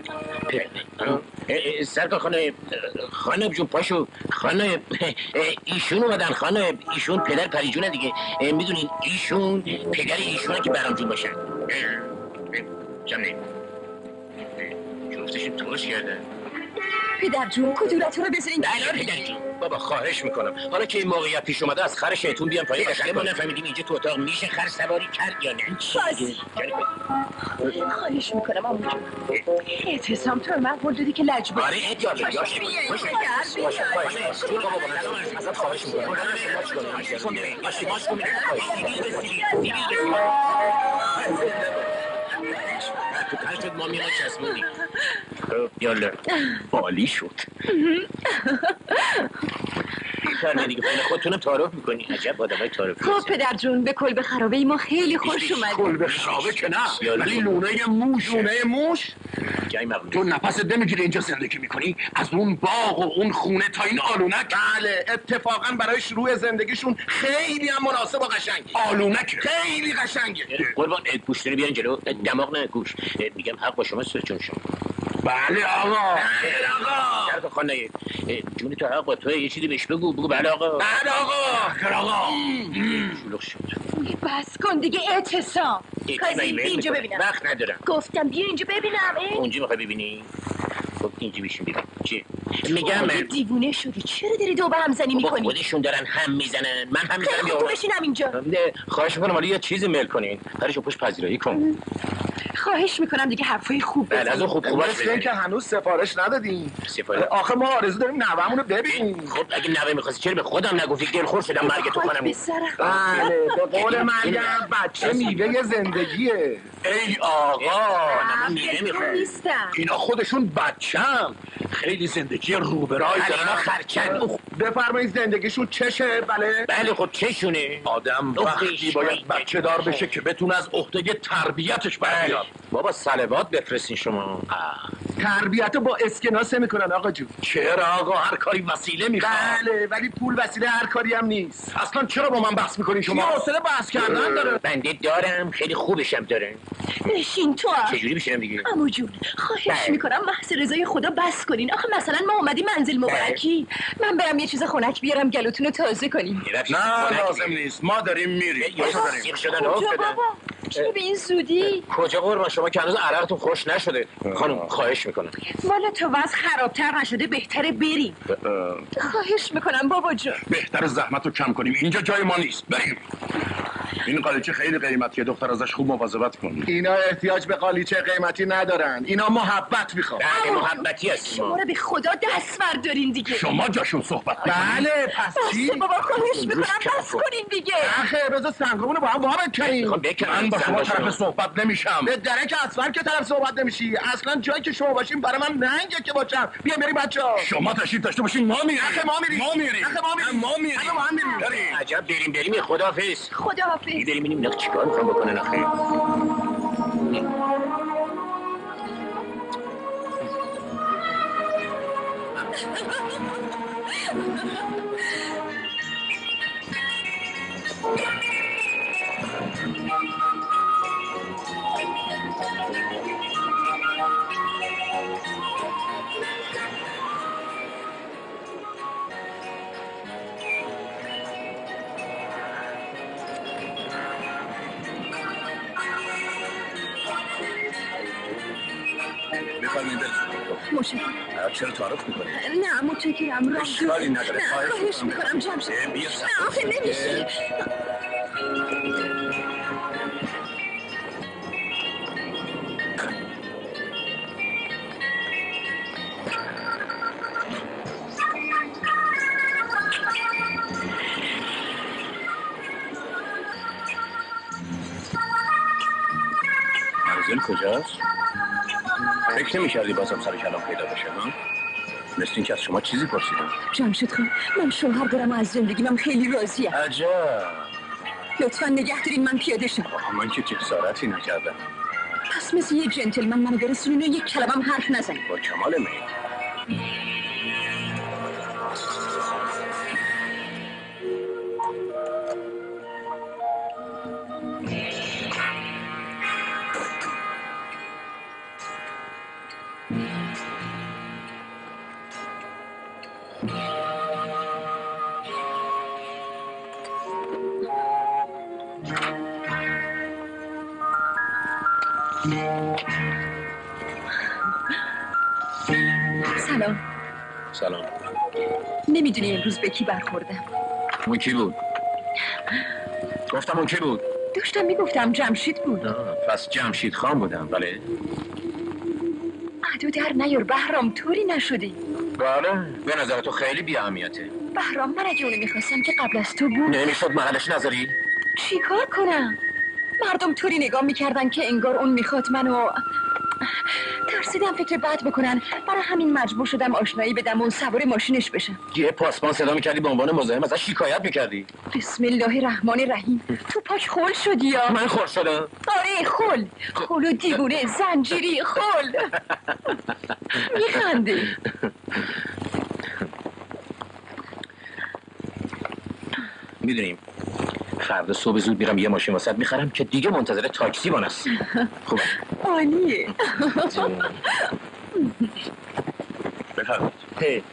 سرکار خانم خانم جون پاشو. خانم ایشون اومدن. خانم ایشون پدر پری جونه دیگه. میدونین ایشون پدر ایشونه که بهرام جون باشن. جمعه جفتشون توش کردن. پدر جون کدورت رو بذارین کنار. پدر جون بابا خواهش میکنم حالا که این موقعیت پیش اومده از خر شیطون بیام پایین. اصلا ما نفهمیدیم اینجا تو اتاق میشه خر سواری کرد یا نه. بازی خواهش میکنم عمو جون. اعتصام تو من قول دادی که لجبه. آره ادیار بیاش باشه باشه ازت خواهش میکنم. تو کشت ما میمون چسبونی. یالا عالی شد. کار دیگه فعلا خودتونم تعارف میکنی. عجب آدمای تعارفی. خب پدر جون به کلبه خرابه ما خیلی خوش اومد. کلبه خرابه که نه ولی لونه موش. لونه موش جای مقنون. تو نفست نمیگیری اینجا زندگی میکنی از اون باغ و اون خونه تا این آلونک. بله اتفاقا برای شروع زندگیشون خیلی هم مناسب و قشنگه. آلونک خیلی قشنگه. قربان گوشت رو بیارین جلو. دماغ نه گوش. میگم حق با شما چون شما. بله آقا. بله آقا. درد خانه جونی تو حق با تو یه چیزی بهش بگو. بگو بله آقا. بله آقا. بله آقا. شلوغ شد. بس کن دیگه اعتصام. کازی اینجا ببینم. وقت ندارم. گفتم بیا اینجا ببینم. اونجا میخوای ببینی؟ خب اینجا بیشون ببین. چی؟ میگم دیوونه شدی چرا داری دو به هم زنی میکنی؟ خودشون دارن هم میزنن. من هم میزنم. خیلی خوب بشینم اینجا. خواهش میکنم حالا یه چیزی میل کنین. پرشو پشت پذیرایی کن. خواهش میکنم دیگه حرفای خوب بزنی. از اون خوب خوباش مثل این که هنوز سفارش ندادیم. سفارش؟ آخه ما آرزو داریم نوه‌مون رو ببینیم. خب اگه نوه میخواستی چرا به خودم نگفتی؟ دلخور شدم مرگ تو کنم. بله به قول مریم بچه میوه زندگیه. ای آقا نیستم. اینا خودشون بچه‌ام خیلی زندگی روبرای دارن. خرچنگ بفرمایید زندگیشون چشه؟ بله بله خب چشونه؟ آدم وقتی باید بچه دار بشه که بتونه از عهده تربیتش بیاد. بابا صلوات بفرستین شما. تربیت با اسکناس میکنن آقا جون. چرا آقا هر کاری وسیله میخواد. بله ولی پول وسیله هر کاری هم نیست. اصلا چرا با من بحث میکنین شما؟ حوصله بحث کردن داره. بنده دارم خیلی خوبشم داره. بشین تو. چجوری بشینم دیگه؟ عمو جون خواهش میکنم محض رضای خدا بس کنین. آخه مثلا ما اومدیم منزل مبارکی من برم یه چیز خنک بیارم گلوتون رو تازه کنیم. نه لازم نیست ما داریم میریم. کجا بابا؟ چرا به این زودی؟ کجا قربان شما که هنوز عرقتون خوش نشده. خانم خواهش میکنم. مال تو وضع خرابتر نشده بهتره بریم. خواهش میکنم بابا جون. بهتر زحمت رو کم کنیم اینجا جای ما نیست. بریم. این قالیچه خیلی قیمتیه دختر ازش خوب مواظبت کن. اینا احتیاج به قالیچه قیمتی ندارن. اینا محبت میخوان. بله محبتی هست. شما رو به خدا دست بردارین دیگه. شما جاشون صحبت کنید. بله پس چی؟ بابا خواهش میکنم بس کنین دیگه. آخه بذار سنگمون رو با هم وا بکنیم. من با شما طرف صحبت نمیشم. به درک اصفر که طرف صحبت نمیشی. اصلا جایی که شما باشین برای من ننگه که باشم. بیا بریم بچه‌ها. شما تشریف داشته باشین ما میریم. آخه ما میریم. ما میریم. آخه ما میریم. ما میریم. ما هم میریم. عجب بریم بریم خداحافظ. خداحافظ. بریم بریم اینا چیکار می‌خوام بکنن آخه؟ مشکل چرا تعارف میکنی؟ نه متشکرم راه اشکالی نداره خواهش میکنم جمشید نه آخه نمیشه منزل کجاست؟ فکر نمی کردی بازم سر کلام پیدا بشه ها؟ مثل این که از شما چیزی پرسیدم. جمشید خان من شوهر دارم و از زندگیم خیلی راضیم. عجب. لطفا نگه دارین من پیاده شم. من که جسارتی نکردم. پس مثل یه جنتلمن منو برسونین و یک کلمم حرف نزنین. با کمال میل. سلام. سلام. نمیدونی امروز به کی برخوردم؟ اون کی بود؟ گفتم اون کی بود؟ داشتم میگفتم جمشید بود. آه، پس جمشید خان بودم بله. عدو در نیار بهرام طوری نشدی. بله به نظر تو خیلی بی اهمیته. بهرام من اگه اونو میخواستم که قبل از تو بود. نمیشد محلش نذاری؟ چی کار کنم؟ مردم طوری نگاه میکردن که انگار اون میخواد منو. ترسیدم فکر بد بکنن، برای همین مجبور شدم آشنایی بدم و سوار ماشینش بشم. یه پاسبان صدا میکردی به عنوان مزاحم ازش شکایت میکردی؟ بسم الله الرحمن الرحیم. تو پاک خول شدی یا؟ من خول شدم؟ آره خول. خول و دیوونه زنجیری خول. میخندی. میدونیم فردا صبح زود میرم یه ماشین واسط میخرم که دیگه منتظر تاکسی بانست. خوبه؟ عالیه. بفرمایید.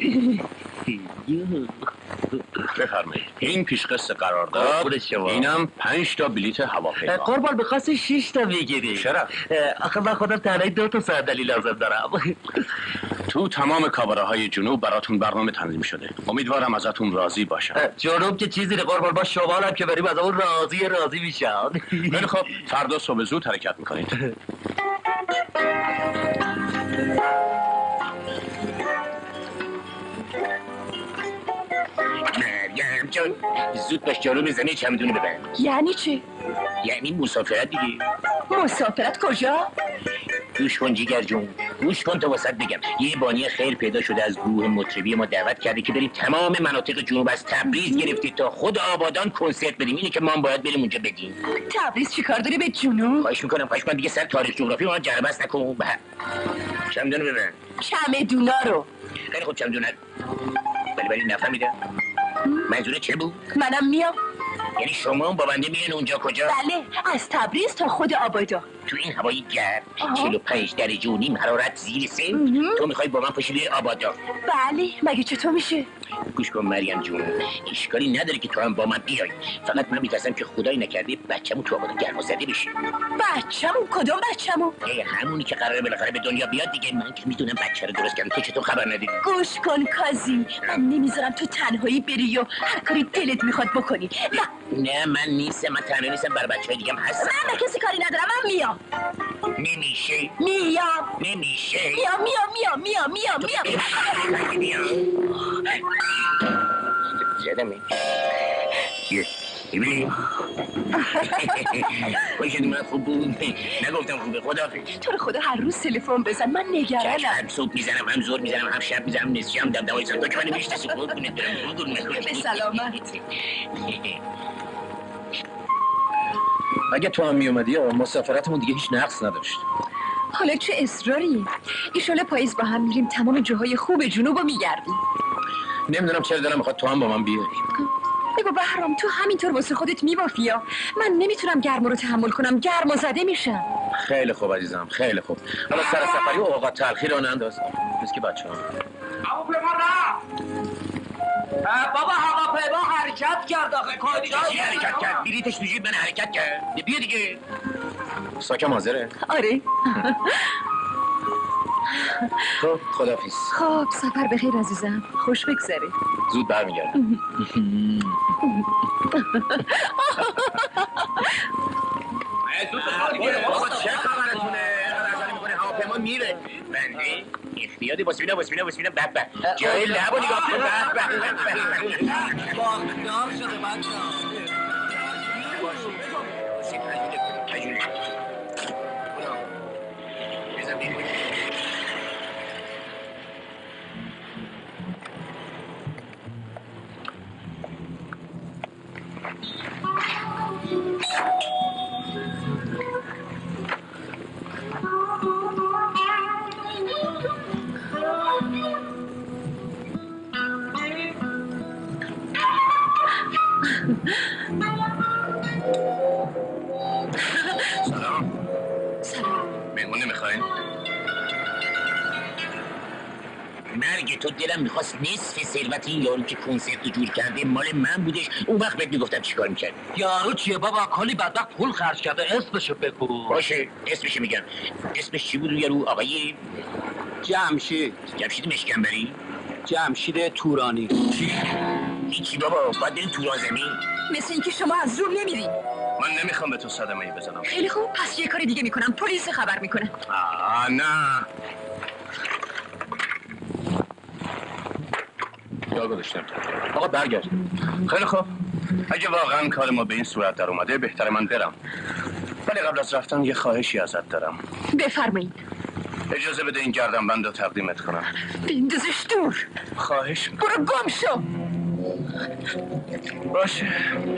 بفرمایید. این پیش قسط قرارداد، اینم پنج تا بلیت هواپیما. قربان بخواست شش تا بگیری. چرا؟ آخه من خودم تنهایی دو تا صندلی لازم دارم. تو تمام کاباره های جنوب براتون برنامه تنظیم شده. امیدوارم ازتون راضی باشم. جنوب که چیزی نه قربان، با شمالم که بریم از اون راضی راضی میشم. خیلی خب، فردا صبح زود حرکت میکنید. مریم جان زود باش جارو میزنی چمدونو ببند. یعنی چه؟ یعنی مسافرت دیگه. مسافرت کجا؟ گوش کن جیگر جون، گوش کن تا واسط بگم. یه بانی خیر پیدا شده از گروه مطربی ما دعوت کرده که بریم تمام مناطق جنوب از تبریز گرفتی تا خود آبادان کنسرت بدیم. اینه که ما هم باید بریم اونجا بدیم. تبریز چی کار داری به جنوب؟ خواهش میکنم خواهش میکنم دیگه سر تاریخ جغرافی ما جربست نکن. چمدونو ببند. چمدونا رو. خیلی خوب چمدونو. ولی ولی نفهمیدم منظوره چه بود؟ منم میام. یعنی شما با بنده میرین اونجا کجا؟ بله از تبریز تا خود آبادان. تو این هوایی گرم چهل و پنج درجه و نیم حرارت زیر صفر تو میخوای با من پاشی بری آبادان؟ بله مگه چطور میشه؟ گوش کن مریم جون، اشکالی نداره که تو هم با من بیای، فقط من میترسم که خدای نکرده بچه‌مو تو آبادان گرمازده بشه. بچه‌مو؟ کدوم بچه‌مو؟ ای همونی که قراره بالاخره به دنیا بیاد دیگه. من که میدونم بچه رو درست کردم، تو چطور خبر نداری؟ گوش کن کاظم، من نمیذارم تو تنهایی بری و هر کاری دلت میخواد بکنی. نه نه من نیستم، من تنها نیستم، بر بچه‌های دیگه هم هستم. من به کسی کاری ندارم، من میام. نمیشه. میام. نمیشه. میام میام میام میام میام میام. زدمه. ببینیم باشد من خوب بود. نگفتم خوبه. خداحافظ. تو رو خدا هر روز تلفن بزن، من نگرانم. هم صبح میزنم، هم زور میزنم، هم شب میزنم، نصفی هم دمدمای سن. تو که من میشناسی قربونت برم. قربون نکنی. به سلامت. اگه تو هم میومدی مسافرتمون دیگه هیچ نقص نداشت. حالا چه اصراری؟ ایشالا پاییز با هم میریم تمام جاهای خوب جنوب رو میگردیم. نمیدونم چرا دلم میخواد تو هم با من بیای. بگو بهرام تو همینطور واسه خودت میبافی یا؟ من نمیتونم گرما رو تحمل کنم، گرما زده میشم. خیلی خوب عزیزم خیلی خوب. حالا سر سفری و اوقات تلخی رو ننداز. مثل که بچه ها بابا هواپیما حرکت کرد آخه. چی حرکت کرد؟ بلیتش میجوی من حرکت کرد. بیا دیگه. ساکم حاضره؟ آره. خب خداحافظ. خب سفر بخیر عزیزم، خوش بگذره. زود برمیگردم. چه خبرتونه؟ هواپیما میره. بنده اختیاری بسمینا بسمینا بسمینا به به. جای لب و نگاه کن. به به به به. باختار شده بچه سلام. سلام. مهمون نمیخواین؟ مرگ تو دلم میخواست نصف ثروت این یارو که کنسرت رو جور کرده مال من بودش. اون وقت بهت میگفتم چیکار میکردی. یارو چیه بابا؟ کلی بدبخت پول خرج کرده. اسمشو بگو. باشه اسمشو میگم. اسمش چی بود یارو؟ آقای جمشید. جمشید مشکنبری؟ جمشید تورانی. چی؟ هیچی بابا باید بریم توران زمین. مثل اینکه شما از روم نمیرین. من نمیخوام به تو صدمه‌ای بزنم. خیلی خوب پس یه کار دیگه میکنم، پلیس خبر میکنم. آه نه. جا گذاشتم. آقا برگرد. خیلی خوب اگه واقعا کار ما به این صورت در اومده بهتره من برم، ولی قبل از رفتن یه خواهشی ازت دارم. بفرمایید. اجازه بده این گردنبند رو تقدیمت کنم. بندازش دور. خواهش برو گم شو. باشه.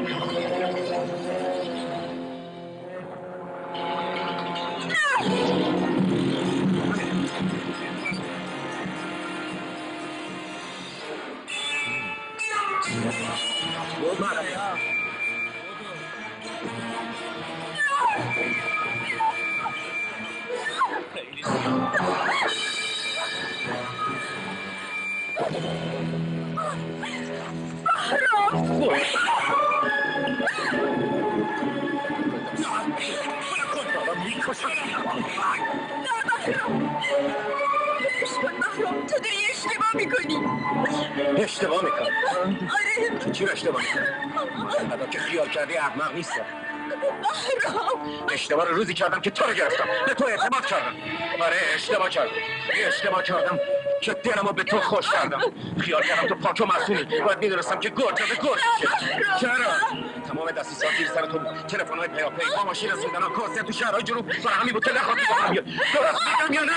بهرام تو داری اشتباه میکنی. اشتباه میکنم؟ آره. تو چی رو اشتباه میکنی؟ بعدا که خیال کردی احمق نیستم. بهرام اشتباه رو روزی کردم که تو رو گرفتم، به تو اعتماد کردم. آره اشتباه کردم، اشتباه کردم که دلم رو به تو خوش کردم. خیال کردم تو پاک و معصومی، باید میدونستم که گرد به گرد میشه. چرا؟ تمام دستیسات زیر سر تو بود، تلفن‌های پیاپی، با ماشین رسوندن کاسه تو شهرهای جنوب، برای همین بود که نخواستی با هم بیاد. درست میگم یا نه؟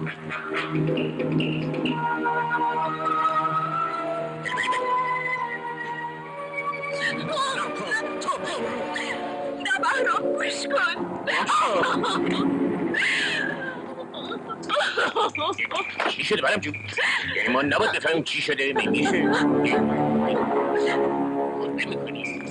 نه بهرام گوش کن. چی شده برام جون؟ یعنی ما نباید بفهمیم چی شده نمیشه. نمیکنی.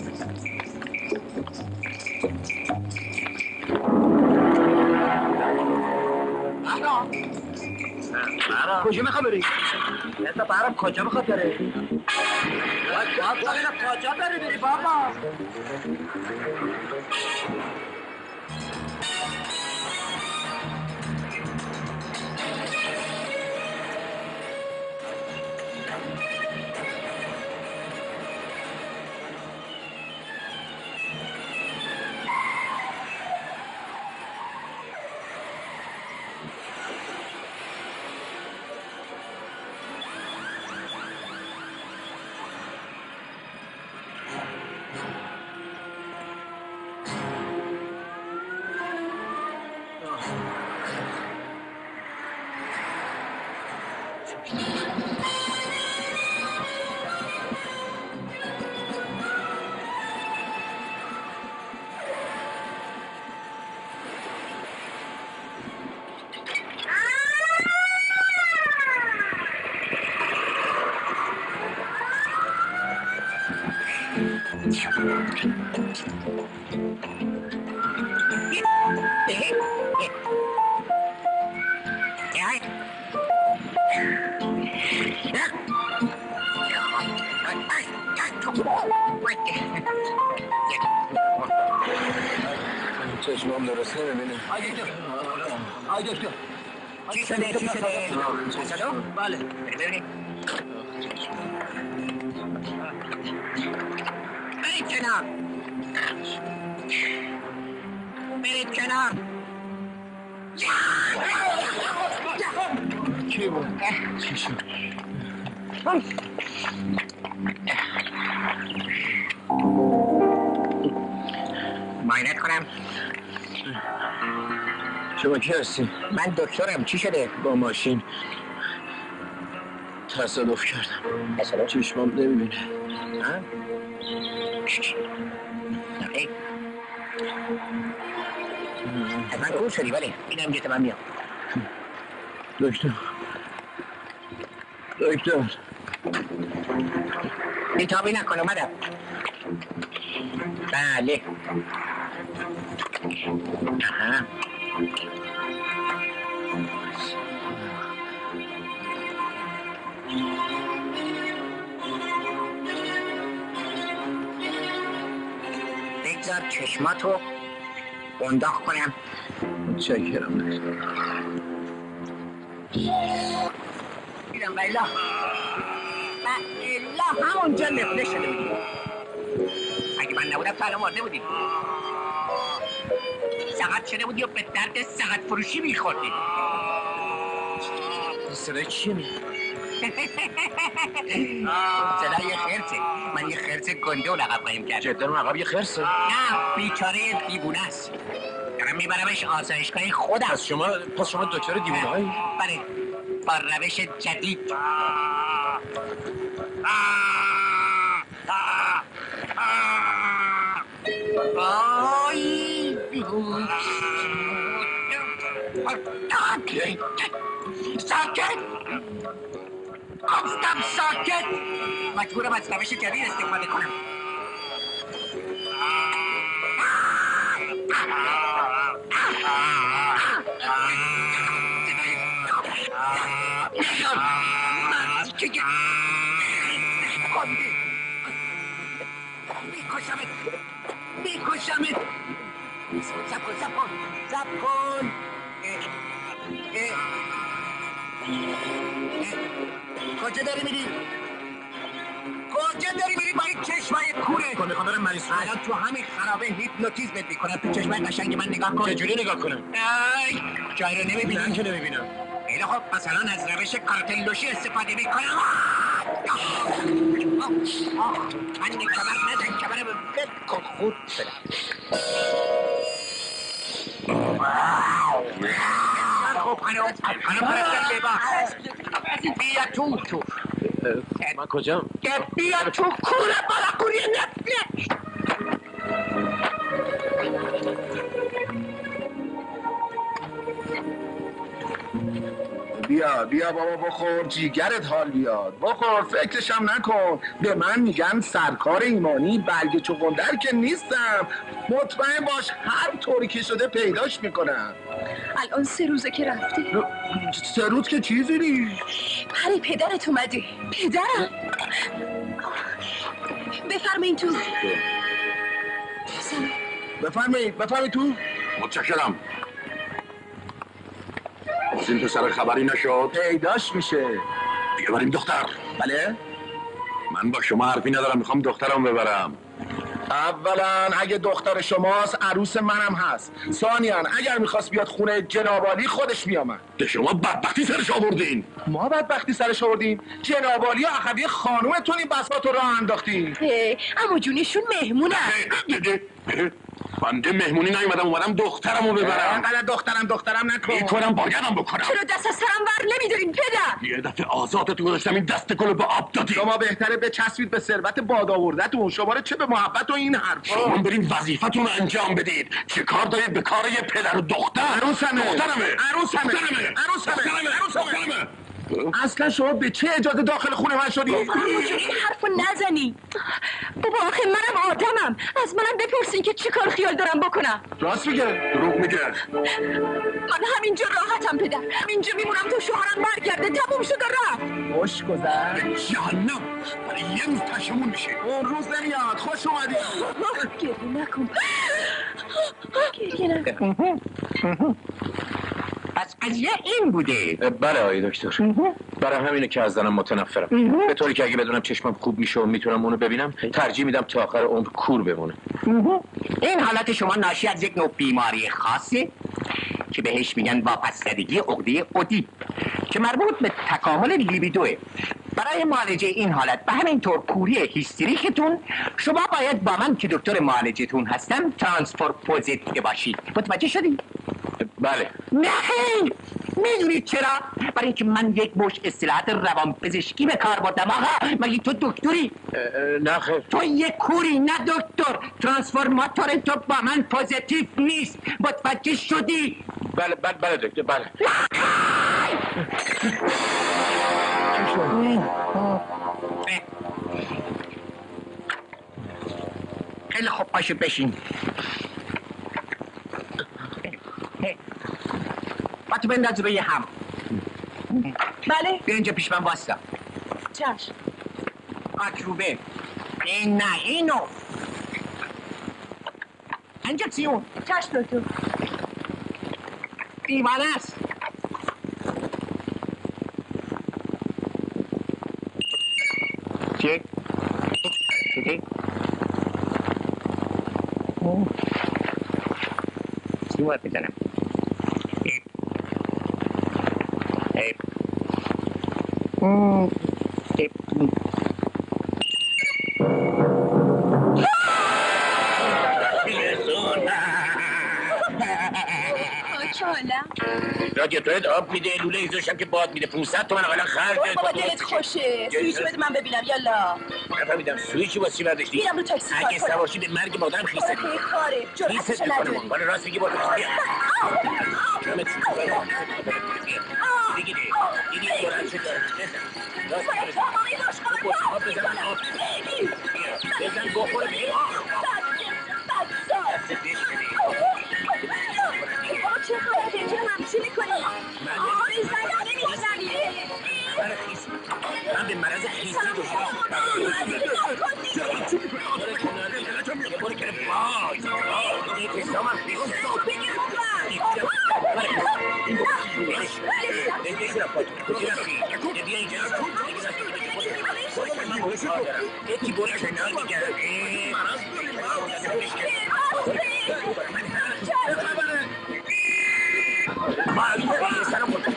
بهرام کجا میخوا بری؟ نتا بهرام کجا میخوا بره؟ کجا بری بری بابا؟ چشمام درست نمیبینه. آی دکتر آی دکتر چی شده چی شده؟ چی شده؟ بله ببینید برید کنار برید کنار. چی بود؟ چی شد؟ معاینت کنم؟ شما کی هستی؟ من دکترم. چی شده؟ با ماشین تصادف کردم. تصادف؟ چشمام نمیبینه. ها؟ اوکی. از من کور شدی ولی اینم جت من میام. دکتر دکتر بیتابی نکن اومدم. بله آها بگذار چشماتو بنداخ کنم. متشکرم. بیرم بایلا بایلا همونجا نفله شده بودی. اگه من نبودم تا الان مرده بودی. سقط شده بودی و به درد سقط فروشی میخوردی. صدای چیه میاد؟ صدای خرسه. من یه خرس گنده و لقب قایم کردم. جدا اون عقب یه خرسه؟ نه بیچاره دیوونه است. دارم میبرمش آسایشگاه خودم. پس شما پس شما دکتر دیوونه هایی؟ بله با روش جدید. آی ساکت گفتم ساکت. مجبورم از روش جدید استفاده کنم. میکشمت میکشمت. سب کن سب کن سب کن. کجا داری میری؟ کجا داری میری با این چشمای کوره؟ کن میخوام برم مریض الان تو همین خرابه هیپنوتیزمت میکنم. تو چشمای قشنگ من نگاه کن. چجوری نگاه کنم؟ ای جای رو نمیبینی؟ نه که نمیبینم. خیلی خب مثلا از روش کارتلوشی استفاده میکنم. من کمر نزن کمر بل کن خود شدم. خب خانم خانم پرستن لباس بیا تو تو. من کجا؟ بیا تو کوره بالا کوری نفیه. بیا بیا بابا بخور جیگرت حال بیاد. بخور فکرشم نکن. به من میگن سرکار ایمانی برگ چغندر که نیستم. مطمئن باش هر طوری که شده پیداش میکنم. الان سه روزه که رفته. سه روز که چیزی نیست. پری پدرت اومده. پدرم بفرمایین تو. بفرمایید بفرمایید تو. متشکرم. از این پسر خبری نشد؟ پیداش میشه. دیگه بریم دختر. بله؟ من با شما حرفی ندارم، میخوام دخترم ببرم. اولا اگه دختر شماست عروس منم هست. ثانیاً اگر میخواست بیاد خونه جنابالی خودش میامد. ده شما بدبختی سرش آوردین. ما بدبختی سرش آوردیم؟ جنابالی اخوی خانومتون این بساط رو راه انداختین. عمو جونشون مهمونه. بنده مهمونی نیومدم، اومدم دخترمو ببرم. انقدر دخترم دخترم نکن. میکنم بایدم بکنم. چرا دست از سرم ور نمیدارین پدر؟ یه دفعه آزادتون گذاشتم این دست گلو به آب دادی. شما بهتره بچسبید به ثروت باد آوردتون. شما رو چه به محبت و این حرفا. شما برین وظیفتون رو انجام بدید. چه کار دارید به کار یه پدر و دختر؟ عروسمه دخترمه عروسمه دخترمه عروسمه دخترمه. اصلا شما به چه اجازه داخل خونه من شدی؟ این حرفو نزنی. بابا آخه منم آدمم. از منم بپرسین که چی کار خیال دارم بکنم. راست میگه؟ دروغ میگه. من همینجا راحتم پدر. اینجا میمونم تا شوهرم برگرده. تموم شد و رفت. خوش گذشت. جهنم برای یه روز پشمون میشه. اون روز نمیاد. خوش اومدی. گریه نکن. گریه نکن. پس قضیه این بوده. بله آقای دکتر. برای همینه که از زنم متنفرم. به طوری که اگه بدونم چشمم خوب میشه و میتونم اونو ببینم ترجیح میدم تا آخر عمر کور بمونه. این حالت شما ناشی از یک نوع بیماری خاصه که بهش میگن وابستگی عقده ادیپ که مربوط به تکامل لیبیدوه. برای معالجه این حالت به همین طور کوری هیستریکتون شما باید با من که دکتر معالجتون هستم ترانسفور پوزیتیو باشید. متوجه شدی؟ بله. نه میدونید چرا؟ برای اینکه من یک مش اصطلاحات روان پزشکی به کار بردم. آقا مگه تو دکتری؟ نه خیر. تو یک کوری نه دکتر. ترانسفورماتور تو با من پوزیتیو نیست. متوجه شدی؟ بله بله بله دکتر بله. خیلی خوب پاشو بشین. با تو بنداز روی هم. بله بیا اینجا پیش من واستا. چشم. آکروبه. این نه اینو. انجکسیون. چشم دکتر. دیوانه است. چک. چک. سیوار بزنم. ایپ. ایپ. رادیاتورت آب میده، لوله ایزوشم که باد میده. پونصد تومن اقلا خرج ده. بابا دلت خوشه. سویچ بده من ببینم یالا. نفهمیدم سویچی واسه چی برداشتی؟ میرم رو تاکسی کار اگه سوارشی به مرگ مادرم خیست کنم. آره کاره. جرأتش نداری. حالا راست میگی برو. جامت دیگه دیگه جرأت شد دارم. راست میگی. آب بزن من آب. بزن بخور بگیر آخ. دست بیش کنی. بابا چه خواهده؟ چه همچی میکنی؟ آقای زنگ نمیشنوی؟ من به مرض خیسی دشتم. برو کنه بای این تستام هم بگیر خوبم بیا اینجا یکی برو کنار دیگر معلومه سلام برد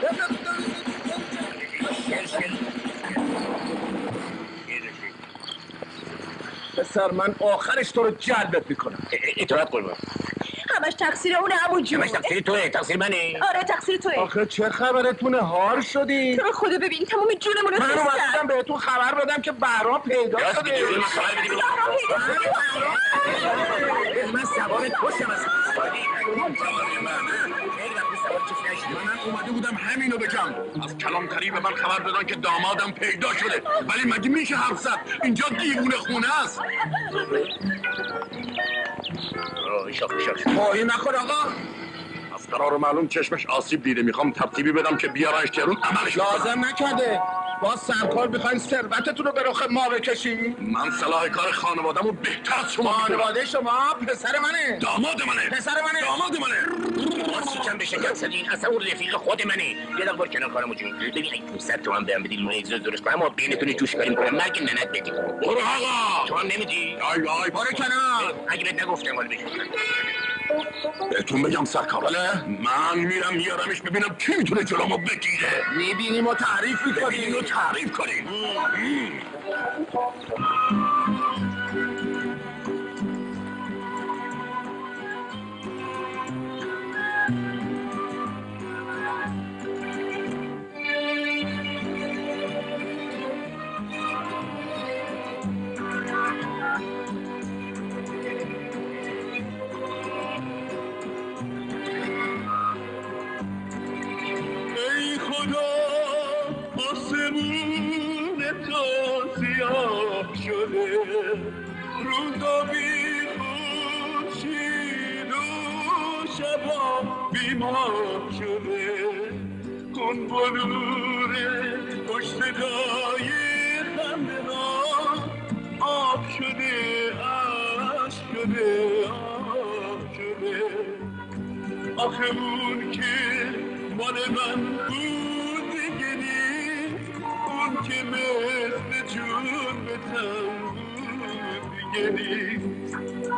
پسر من آخرش تو رو جلبت میکنم. اطاعت قربون. همش تقصیر اونه عمو جون. همش تقصیر توه. تقصیر منه. آره تقصیر توه. آخه چه خبرتونه؟ هار شدی؟ تو رو خدا ببین تمام جونمون رو من اومدم بهتون خبر بدم که بهرام پیدا شده. راست میگی من خبر بدی. بهرام پیدا شده. من سوار توشم از من اومده بودم همینو بگم. از کلانتری به من خبر دادن که دامادم پیدا شده. ولی مگه میشه حرف زد؟ اینجا دیوونه خونه است. توهین نکن آقا. از قرار معلوم چشمش آسیب دیده. میخوام ترتیبی بدم که بیارنش تهرون عملش کنم. لازم نکرده. باز سرکار بخواین ثروتتون رو به رخ ما بکشین. من صلاح کار خانواده‌مو بهتر از شما میدونم. خانواده شما پسر منه. داماد منه. پسر منه. داماد منه. باز شکم به شکم سدین. اصلا اون رفیق خود منه. یه دقیقه بار کنار کارمو جون. ببین این پونصد تومن بهم بدین لونه اگزوز درست کنم. ما بینتون جوش کنیم. مرگ ننت بدیم. برو آقا. تو هم نمیدی؟ آی آی برو کنار. اگه بهت نگفتم ولی بگم. بهتون بگم سرکار. من میرم میارمش ببینم کی میتونه جلومو بگیره. میبینیم و تعریف میکنیم. ببینیم و تعریف کنیم. ای خدا آسمون تو سیاه شده روزا بی خورشید و شبا بی ماه شده کن بلور پشت دای خنده آب شده عشق شده آب شده آخه اون که مال من بود دیگه نیست اون که مثل جون به تن بود دیگه نیست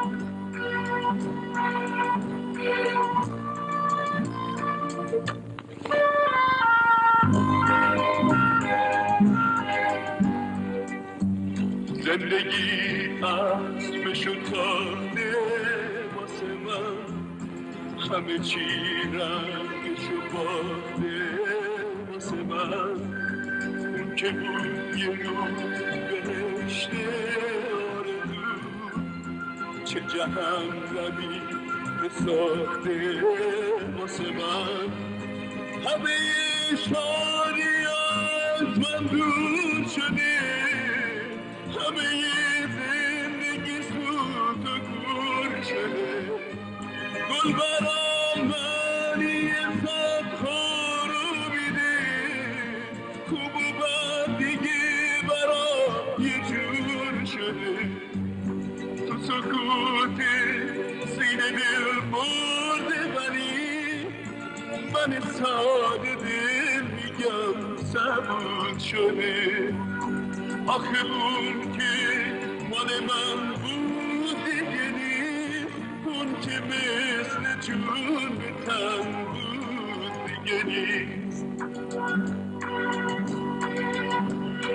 زندگی اسب شتابه واسه من همه چی رنگشو باده واسه من اون که بود یه روز بهشته آرزو چه جهنمی بساخته واسه من همه شادی از من دور شده همه زندگی سوت و گور شده گل برام منی صد خورو میده خوب و بد دیگه برام یه جور شده تو سکوت سینه دل برده ولی من ساده دل میگم سبود شده آخه اون که مال من بود دیگه نیست اون که مثل جون به تن بود دیگه نیست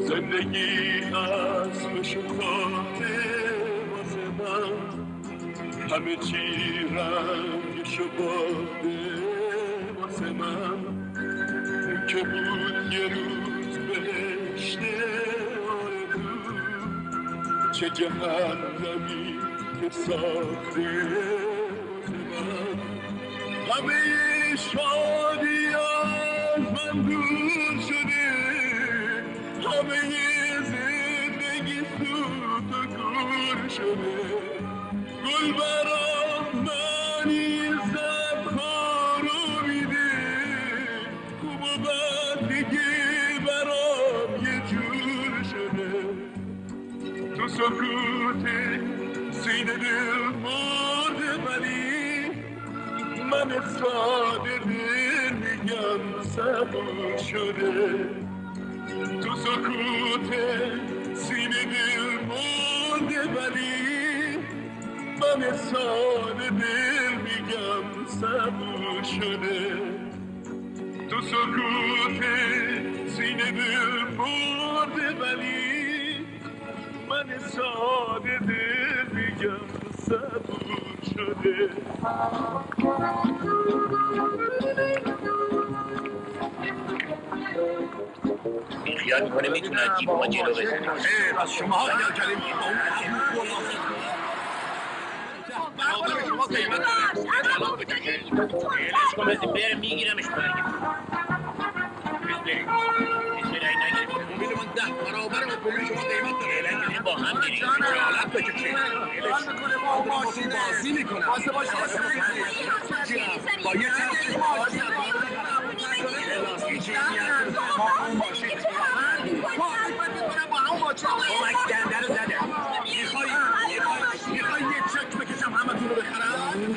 زندگی از شکاته واسه من همه چی رنگ شباده واسه من که بود یه روز بهشته آرزو چه جهنمی که ساخته واسه من همه شادی از من دور شده همه زندگی سوت و گور شده گل برام منی زبخارو میده خوب و بد دیگه برام یه جور شده تو سکوت سینه دل مرده ولی من ساده دل میگم صبور شده تو سکوت سینه دل مرده ولی من ساده دل میگم صبور شده تو سکوت سینه دل مرده ولی من ساده دل میگم صبور شده خیال میکنه میتونه از جیب ما جلو بزنه پس شما ها اگر کردیم شما قیمت دارم بره میگیرمش برگم موبیل من ده برابر موبیل شما قیمت داره با هم بریم حالت بکشه حال میکنه با ماشینه بازی میکنه واسه باشه با یه چیز کمک دنده رو زده میخوایی میخوایی یه چک بکشم همه تون رو بخرم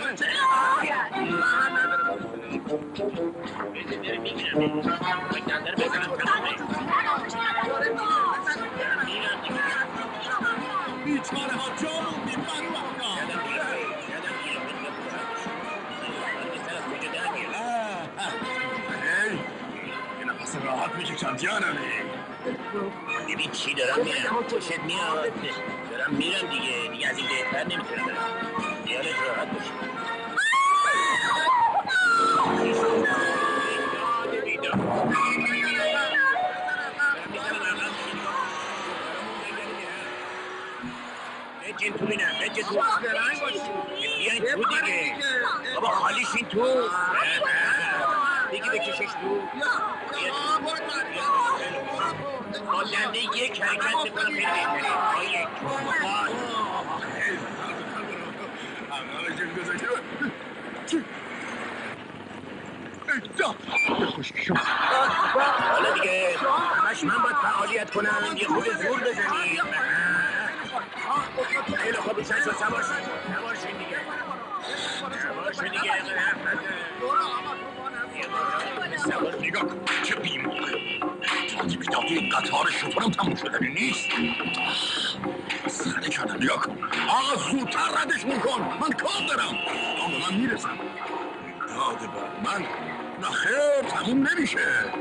بیچاره ها جامون بیمن یه نفس راحت میکشم جانمه ببین چی دارم میرم خوشت میاد دارم میرم دیگه دیگه از این بهتر نمیتونم برم خیالت راحت باشه بجن تو بینم بجن تو بیاین تو دیگه بابا خالیشین تو دیگه بکشش تو آلنده یک حرکت میکنم خیلی بهتره آیه حالا دیگه همش من باید فعالیت کنم یه خود زور بزنیم خیلی خوبی چند شد سوارشین سوارشین دیگه سوارشین دیگه سوار نگاه کن چه بیماری تازی بیدادی این قطار شطورم تموم شدنی نیست سرده کردم نگاه کن آقا زودتر ردشون کن من کار دارم آقا من میرسم داده بر من نه خیر تموم نمیشه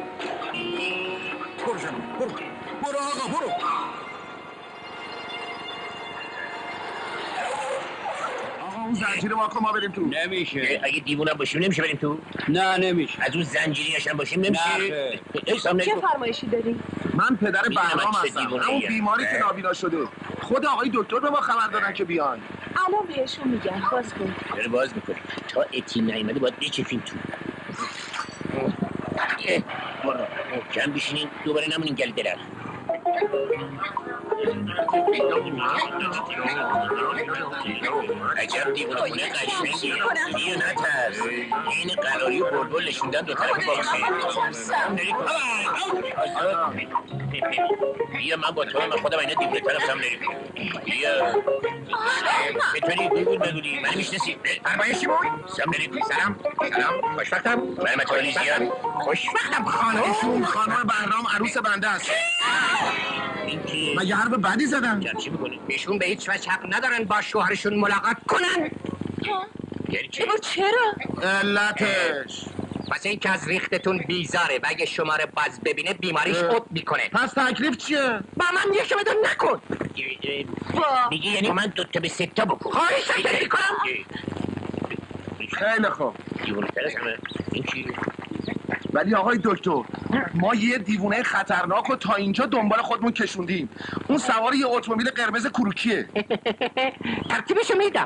برو جنم برو برو آقا برو اون زنجیر ما کن ما بریم تو نمیشه اگه دیوونم باشیم نمیشه بریم تو نه نمیشه از اون زنجیریش هم باشیم نمیشه چه فرمایشی داری؟ من پدر بهرام چه هستم دیوونه همون ایه. بیماری که نابینا شده خود آقای دکتر به ما خبر دادن که بیان الان بهشون میگن باز کن داره باز میکنه تا اتی نیومده باید بچفیم تو کم بشینین دوباره نمونین گلی درخ عجب دیوانه قشنگی بیا نترس این قراری و بلبل نشوندن دو طرف باکسه بیا من با تو من خودم اینه دیوونه طرف سم نریم بیا بتونی بگون بگونی من میشنسی فرمایشی بود سم نریم سلام سلام خوشبختم من متعالی زیاد خوشبختم خانمشون خانم بهرام عروس بنده است مگه حرف بدی زدن چی میکنه ایشون به هیچ وجه حق ندارن با شوهرشون ملاقات کنن یعنی چی بابا چرا؟ علتش واسه این که از ریختتون بیزاره و اگه شما رو باز ببینه بیماریش خود میکنه. پس تکلیف چیه؟ با من یکی بدون نکن. میگی یعنی من دو تا به سه تا بکن. خواهش نمی کنم. خیلی خوب. دیوونه تر از همه. این چی؟ ولی آقای دکتر ما یه دیوونه خطرناک رو تا اینجا دنبال خودمون کشوندیم. اون سوار یه اتومبیل قرمز کروکیه. ترتیبشو میدم.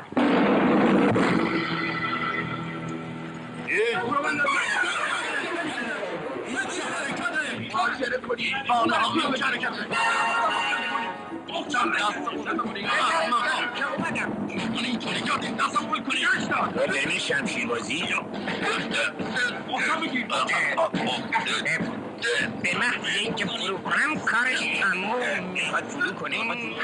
بریم شمشیر بازی به محض اینکه فرو کنم کارش تموم میخواد فرو کنه.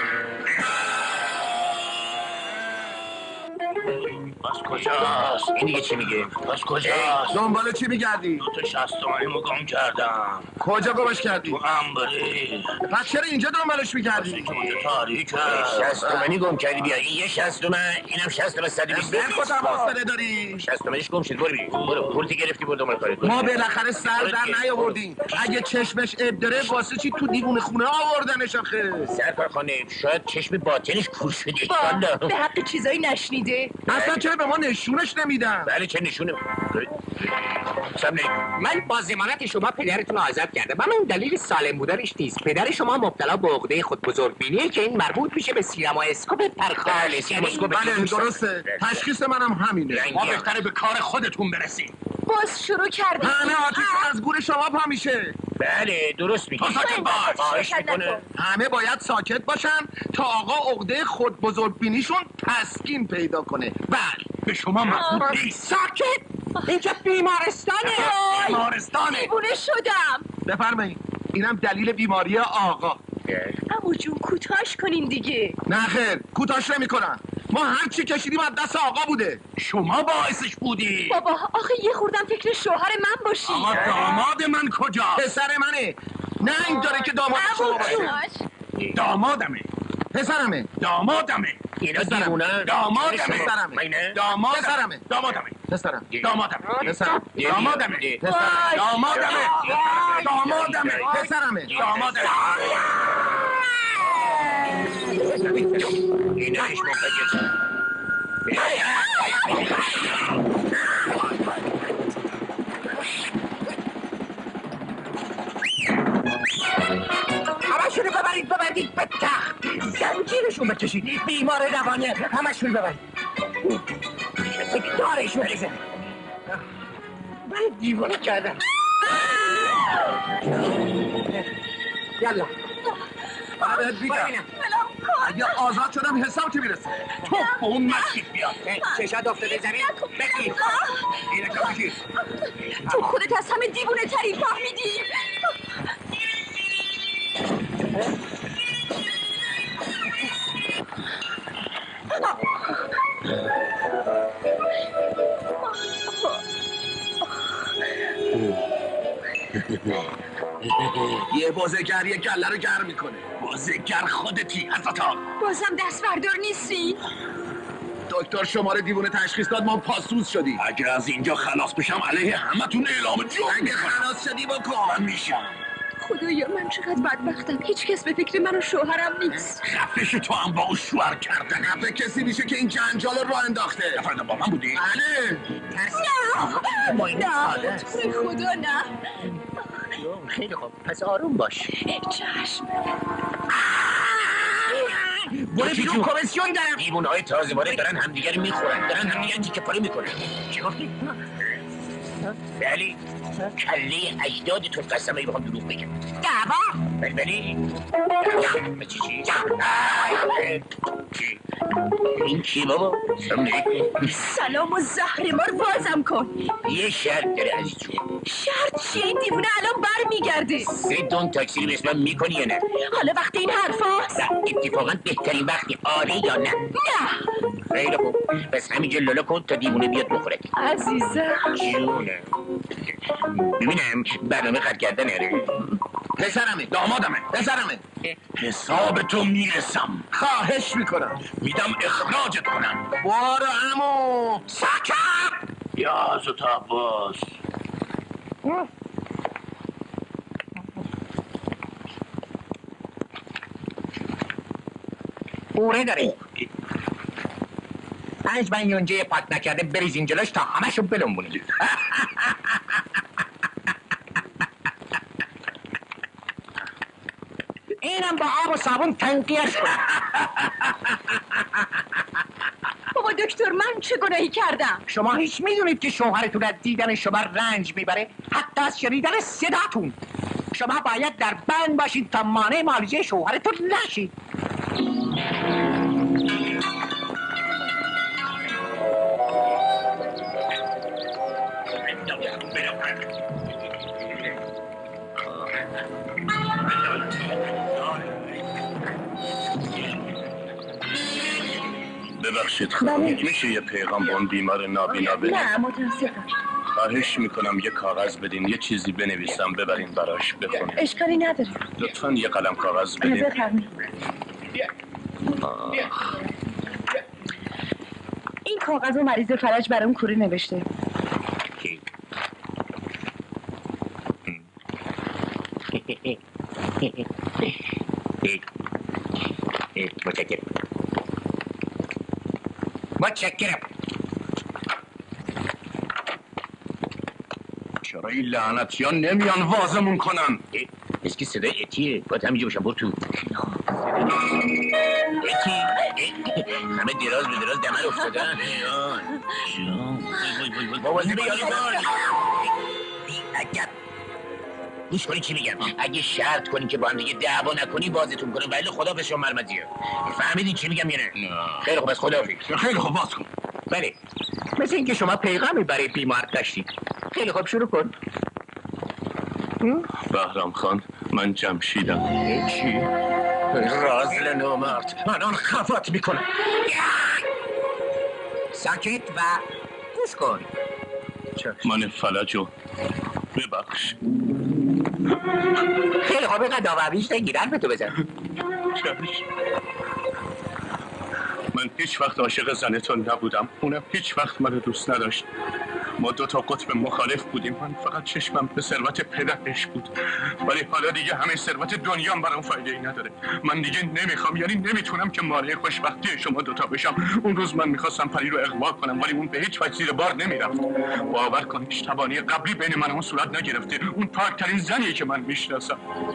باز کجاست؟ این دیگه چی میگه؟ باز کجاست؟ دنبال چی میگردی؟ دو تا شست تومنیمو گم کردم. کجا گمش کردی؟ تو انباری. پس چرا اینجا دنبالش میگردی؟ که اونجا تاریکه. شست تومنی گم کردی بیا. این یه شست تومن، اینم شست تومن صد و بیست. من کدام حوصله داری؟ شست تومنیش گم شد. برو بری. برو. پولتی گرفتی برو دنبال کارت. ما بالاخره سر در نیاوردیم. اگه چشمش اب داره واسه چی تو دیوونه خونه آوردنش آخه؟ سرکار خانم شاید چشم باطنش کور شده. به حق چیزایی نشنیده. اصلا چرا به ما نشونش نمیدن؟ بله چه نشونه؟ سمنه من با ضمانت شما پدرتون رو آزاد کردم و من دلیل سالم بودنش نیست. پدر شما مبتلا به عقده خود بزرگبینیه که این مربوط میشه به سینما اسکوپ پرخاش. بله درسته. تشخیص منم همینه. ما بهتره به کار خودتون برسیم. باز شروع کردی. همه آتیش از گور شما پا میشه. بله درست میگی. ساکت باش. خواهش میکنه. همه باید ساکت باشن تا آقا عقده خود بزرگبینیشون تسکین پیدا کنه. بله به شما مربوط نیست. ساکت. اینجا بیمارستانه. بیمارستانه. دیوونه شدم. بفرمایید. اینم دلیل بیماری آقا. عمو جون کوتاش کنین دیگه. نه خیر کوتاش نمی‌کنن. ما هر چی کشیدیم از دست آقا بوده. شما باعثش بودی. بابا آخه یه خوردم فکر شوهر من باشی. اما داماد من کجا؟ پسر منه. نه این داره که داماد شما باشه. دامادمه. پسرمه. دامادمه. اینا دیوونه. دامادمه. پسرمه. داماد پسرمه. دامادمه. پسرم. دامادمه. پسرم. دامادمه. دامادمه. دامادمه. پسرمه. دامادمه. اینا هیچ منفجر. همشونو ببرید ببرید به تخت. زنجیرشون بکشید. بیمار روانه. همشون ببرید. دارشون بزن. من دیوانه کردم. یالا. بعد بیدم. اگه آزاد شدم حساب که میرسه. تو به اون مسجد بیا. چشات افتاده زمین. بگیر. اینه که بگیر. تو خودت از همه دیوونه تری فهمیدی. یه بازیگر یه گله رو گر میکنه. بازیگر خودتی حضرتا. بازم دست بردار نیستی؟ دکتر شماره دیوونه تشخیص داد ما پاسوز شدیم. اگر از اینجا خلاص بشم علیه همتون اعلام جرم اگه خلاص شدی بکن. من میشم. خدایا من چقدر بدبختم. هیچ کس به فکر من و شوهرم نیست. خفش تو هم با او شوهر کردن. خفه کسی میشه که این جنجال رو راه انداخته. نفرده با من بودی؟ بله. نه نه تو خدا نه. خیلی خوب پس آروم باش. چشم. برو بیرون کمیسیون دارم. دیوونه های تازه وارد دارن همدیگر میخورن. دارن همدیگر تیکه پاره میکنن. چی گفتی؟ بلی کله اجدادتون قسمه بخوام دروغ بگم. دعوا. بلی بلی. چی چی؟ این چی بابا؟ سلام و زهر مار بازم کن. یه شرط داره عزیز جون. شرط چیه؟ این دیوونه الان بر میگرده. سه دون تاکسی رو به اسمم میکنی یا نه؟ حالا وقت این حرفاست؟ نه اتفاقا بهترین وقتی. آره یا نه؟ نه. خیلی خوب پس همینجا لالا کن تا دیوونه بیاد بخوره. عزیزم جونه ببینم برنامه خط کردن اره. پسرمه. دامادمه. پسرمه. حساب تو میرسم. خواهش میکنم. میدم اخراجت کنم. بارو عمو. ساکت. یا حضرت عباس اوره داره. پنج من یونجه پاک نکرده بریزین جلوش تا همشو بلنبونید. اینم با آب و صابون تنقیه‌اش کنم. بابا دکتر من چه گناهی کردم؟ شما هیچ میدونید که شوهرتون از دیدن شما رنج میبره؟ حتی از شنیدن صداتون. شما باید در بند باشید تا مانع معالجه شوهرتون نشید. ببخشید خانم میشه یه پیغام به اون بیمار نابینا بدین؟ نه متاسفم. خواهش میکنم یه کاغذ بدین، یه چیزی بنویسم ببرین براش بخونین. اشکالی نداره. لطفاً یه قلم کاغذ بدین. بفرمایید. این کاغذ و مریض فرج برام کوری نوشته. متشکرم. متشکرم. چرا این لعنتیان نمیان وازمون کنن؟ از که صدای اتیه باید همینجا باشم برو تو. اتی همه دراز به دراز دمر افتادن. بابا زیبه یالی بار گوش کنی چی میگم. اگه شرط کنی که با هم دیگه دعوا نکنی بازتون کنم ولی خدا به شما مرمزیه. فهمیدین چی میگم یا نه؟ خیلی خوب از خدا فکر. خیلی خوب باز کن. بله مثل اینکه شما پیغامی برای بیمار داشتید. خیلی خوب شروع کن. بهرام خان من جمشیدم. چی؟ رازل نامرد الان خفت میکنم. ساکت و گوش کن. من فلجو ببخش. خیلی خوب اینقدر داوریش نگیرن به تو بزن. من هیچ وقت عاشق زنتون نبودم، اونم هیچ وقت منو دوست نداشت. ما دو تا قطب مخالف بودیم. من فقط چشمم به ثروت پدرش بود، ولی حالا دیگه همه ثروت دنیام برام فایده ای نداره. من دیگه نمیخوام، یعنی نمیتونم که مانع خوشبختی شما دوتا بشم. اون روز من میخواستم پری رو اغوا کنم ولی اون به هیچ وجه زیر بار نمیرفت. باور کن هیچ تبانی قبلی بین من و اون صورت نگرفته. اون پاکترین زنیه که من میشناسم.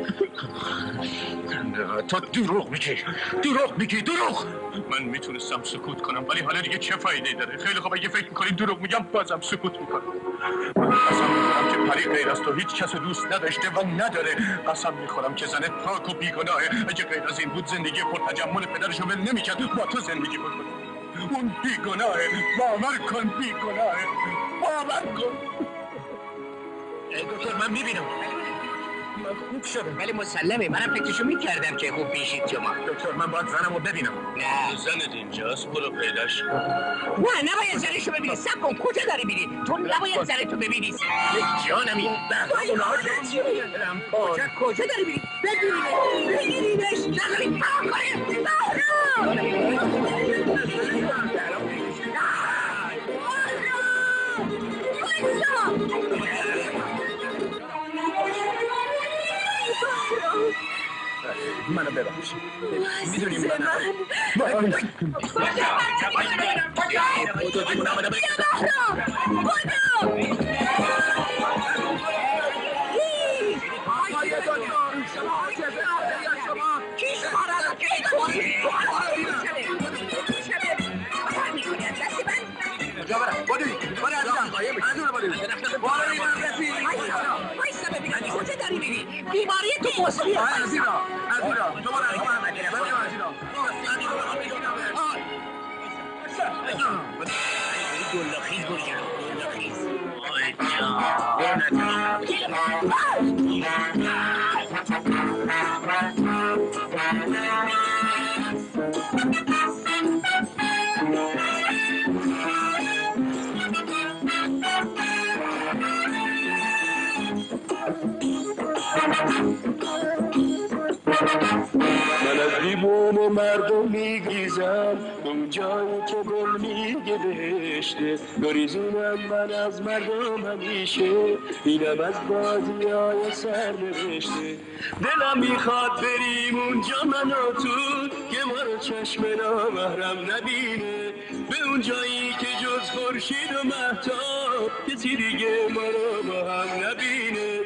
تو دروغ میگی، دروغ میگی، دروغ. من میتونستم سکوت کنم ولی حالا دیگه چه فایده داره؟ خیلی خوب اگه فکر میکنید دروغ میگم بازم سکوت میکنم. من قسم میخورم که پری غیر از تو هیچ کس دوست نداشته و نداره. قسم میخورم که زنت پاک و بیگناهه. اگه غیر از این بود زندگی پرتجمل پدرشو ول نمیکرد با تو زندگی بکنه. اون بیگناهه، باور کن بیگناهه، باور کن. ای دکتر من میبینم من خوب شدم ولی مسلمه منم فکرشو میکردم که خوب بیشید شما. دکتر من باید زنم رو ببینم. نه زنت اینجاست، برو پیداش. نه نباید زنشو ببینی. سب کن کجا داری میری؟ تو نباید زنتو ببینی. جانمی کجا کجا داری میری؟ بگیرینش بگیرینش نظری پاک کنه. منو ببخش. میدونی من کجا برم؟ بادوی بادوی عزیزم عزیزم بادوی بادوی من رفیق وایسا ببینم کجا داری میری؟ بیماری تو مصریه. عزیزم عزیزم تو برو عزیزم گلخیز بگم گلخیز آی من از دیب و میون مردم میگریزم اون جایی که دل میگه بهشته گریزونم من از مردم همیشه اینم از بازی های سر نوشته دلم میخواد بریم اونجا من و تو که ما رو چشم نامحرم نبینه به اون جایی که جز خورشید و مهتاب کسی دیگه ما رو با هم نبینه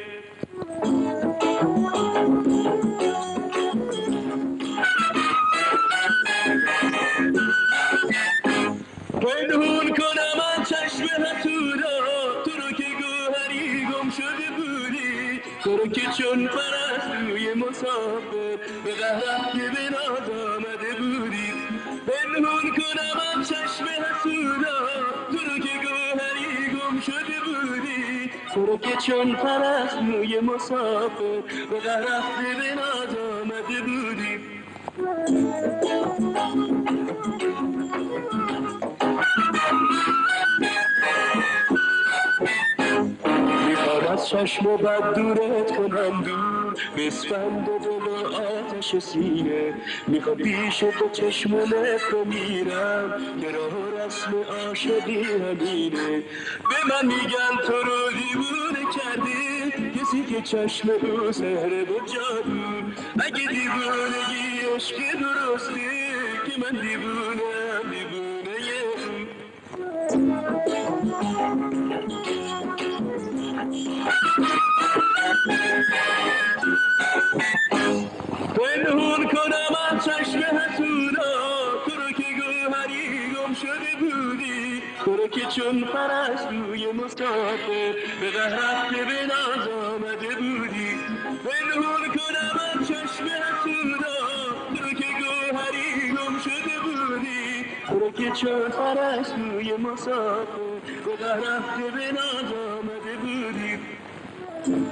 پنهون کنم من چشم حسودا تو رو که گوهری گم شده بودی تو رو که چون پرستوی مسافر به قهرم که به ناز آمده بودی پنهون کنم من چشم حسودا تو رو که گوهری گم شده بودی تو رو که چون پرستوی مسافر به قهرم که به ناز آمده بودی میخوام از چشم و بد دورت کنم دور بسپند دل و آتش سینه میخوام پیش تو چشم و نفر میرم که راه و رسم عاشقی همینه به من میگن تو رو دیوونه کردی کسی که چشم او سهره و جادو اگه دیوونگی عشق درستی که من دیوونم دیوونه پنهون کنم از چشم حسودا تو رو که گوهری گم شده بودی تو رو که چون پرستوی مسافر به قهرت که به ناز آمده بودی پنهون کنم از چشم حسودا تو رو که گوهری گم شده بودی تو رو که چون پرستوی مسافر به قهرت که به ناز آمده بودی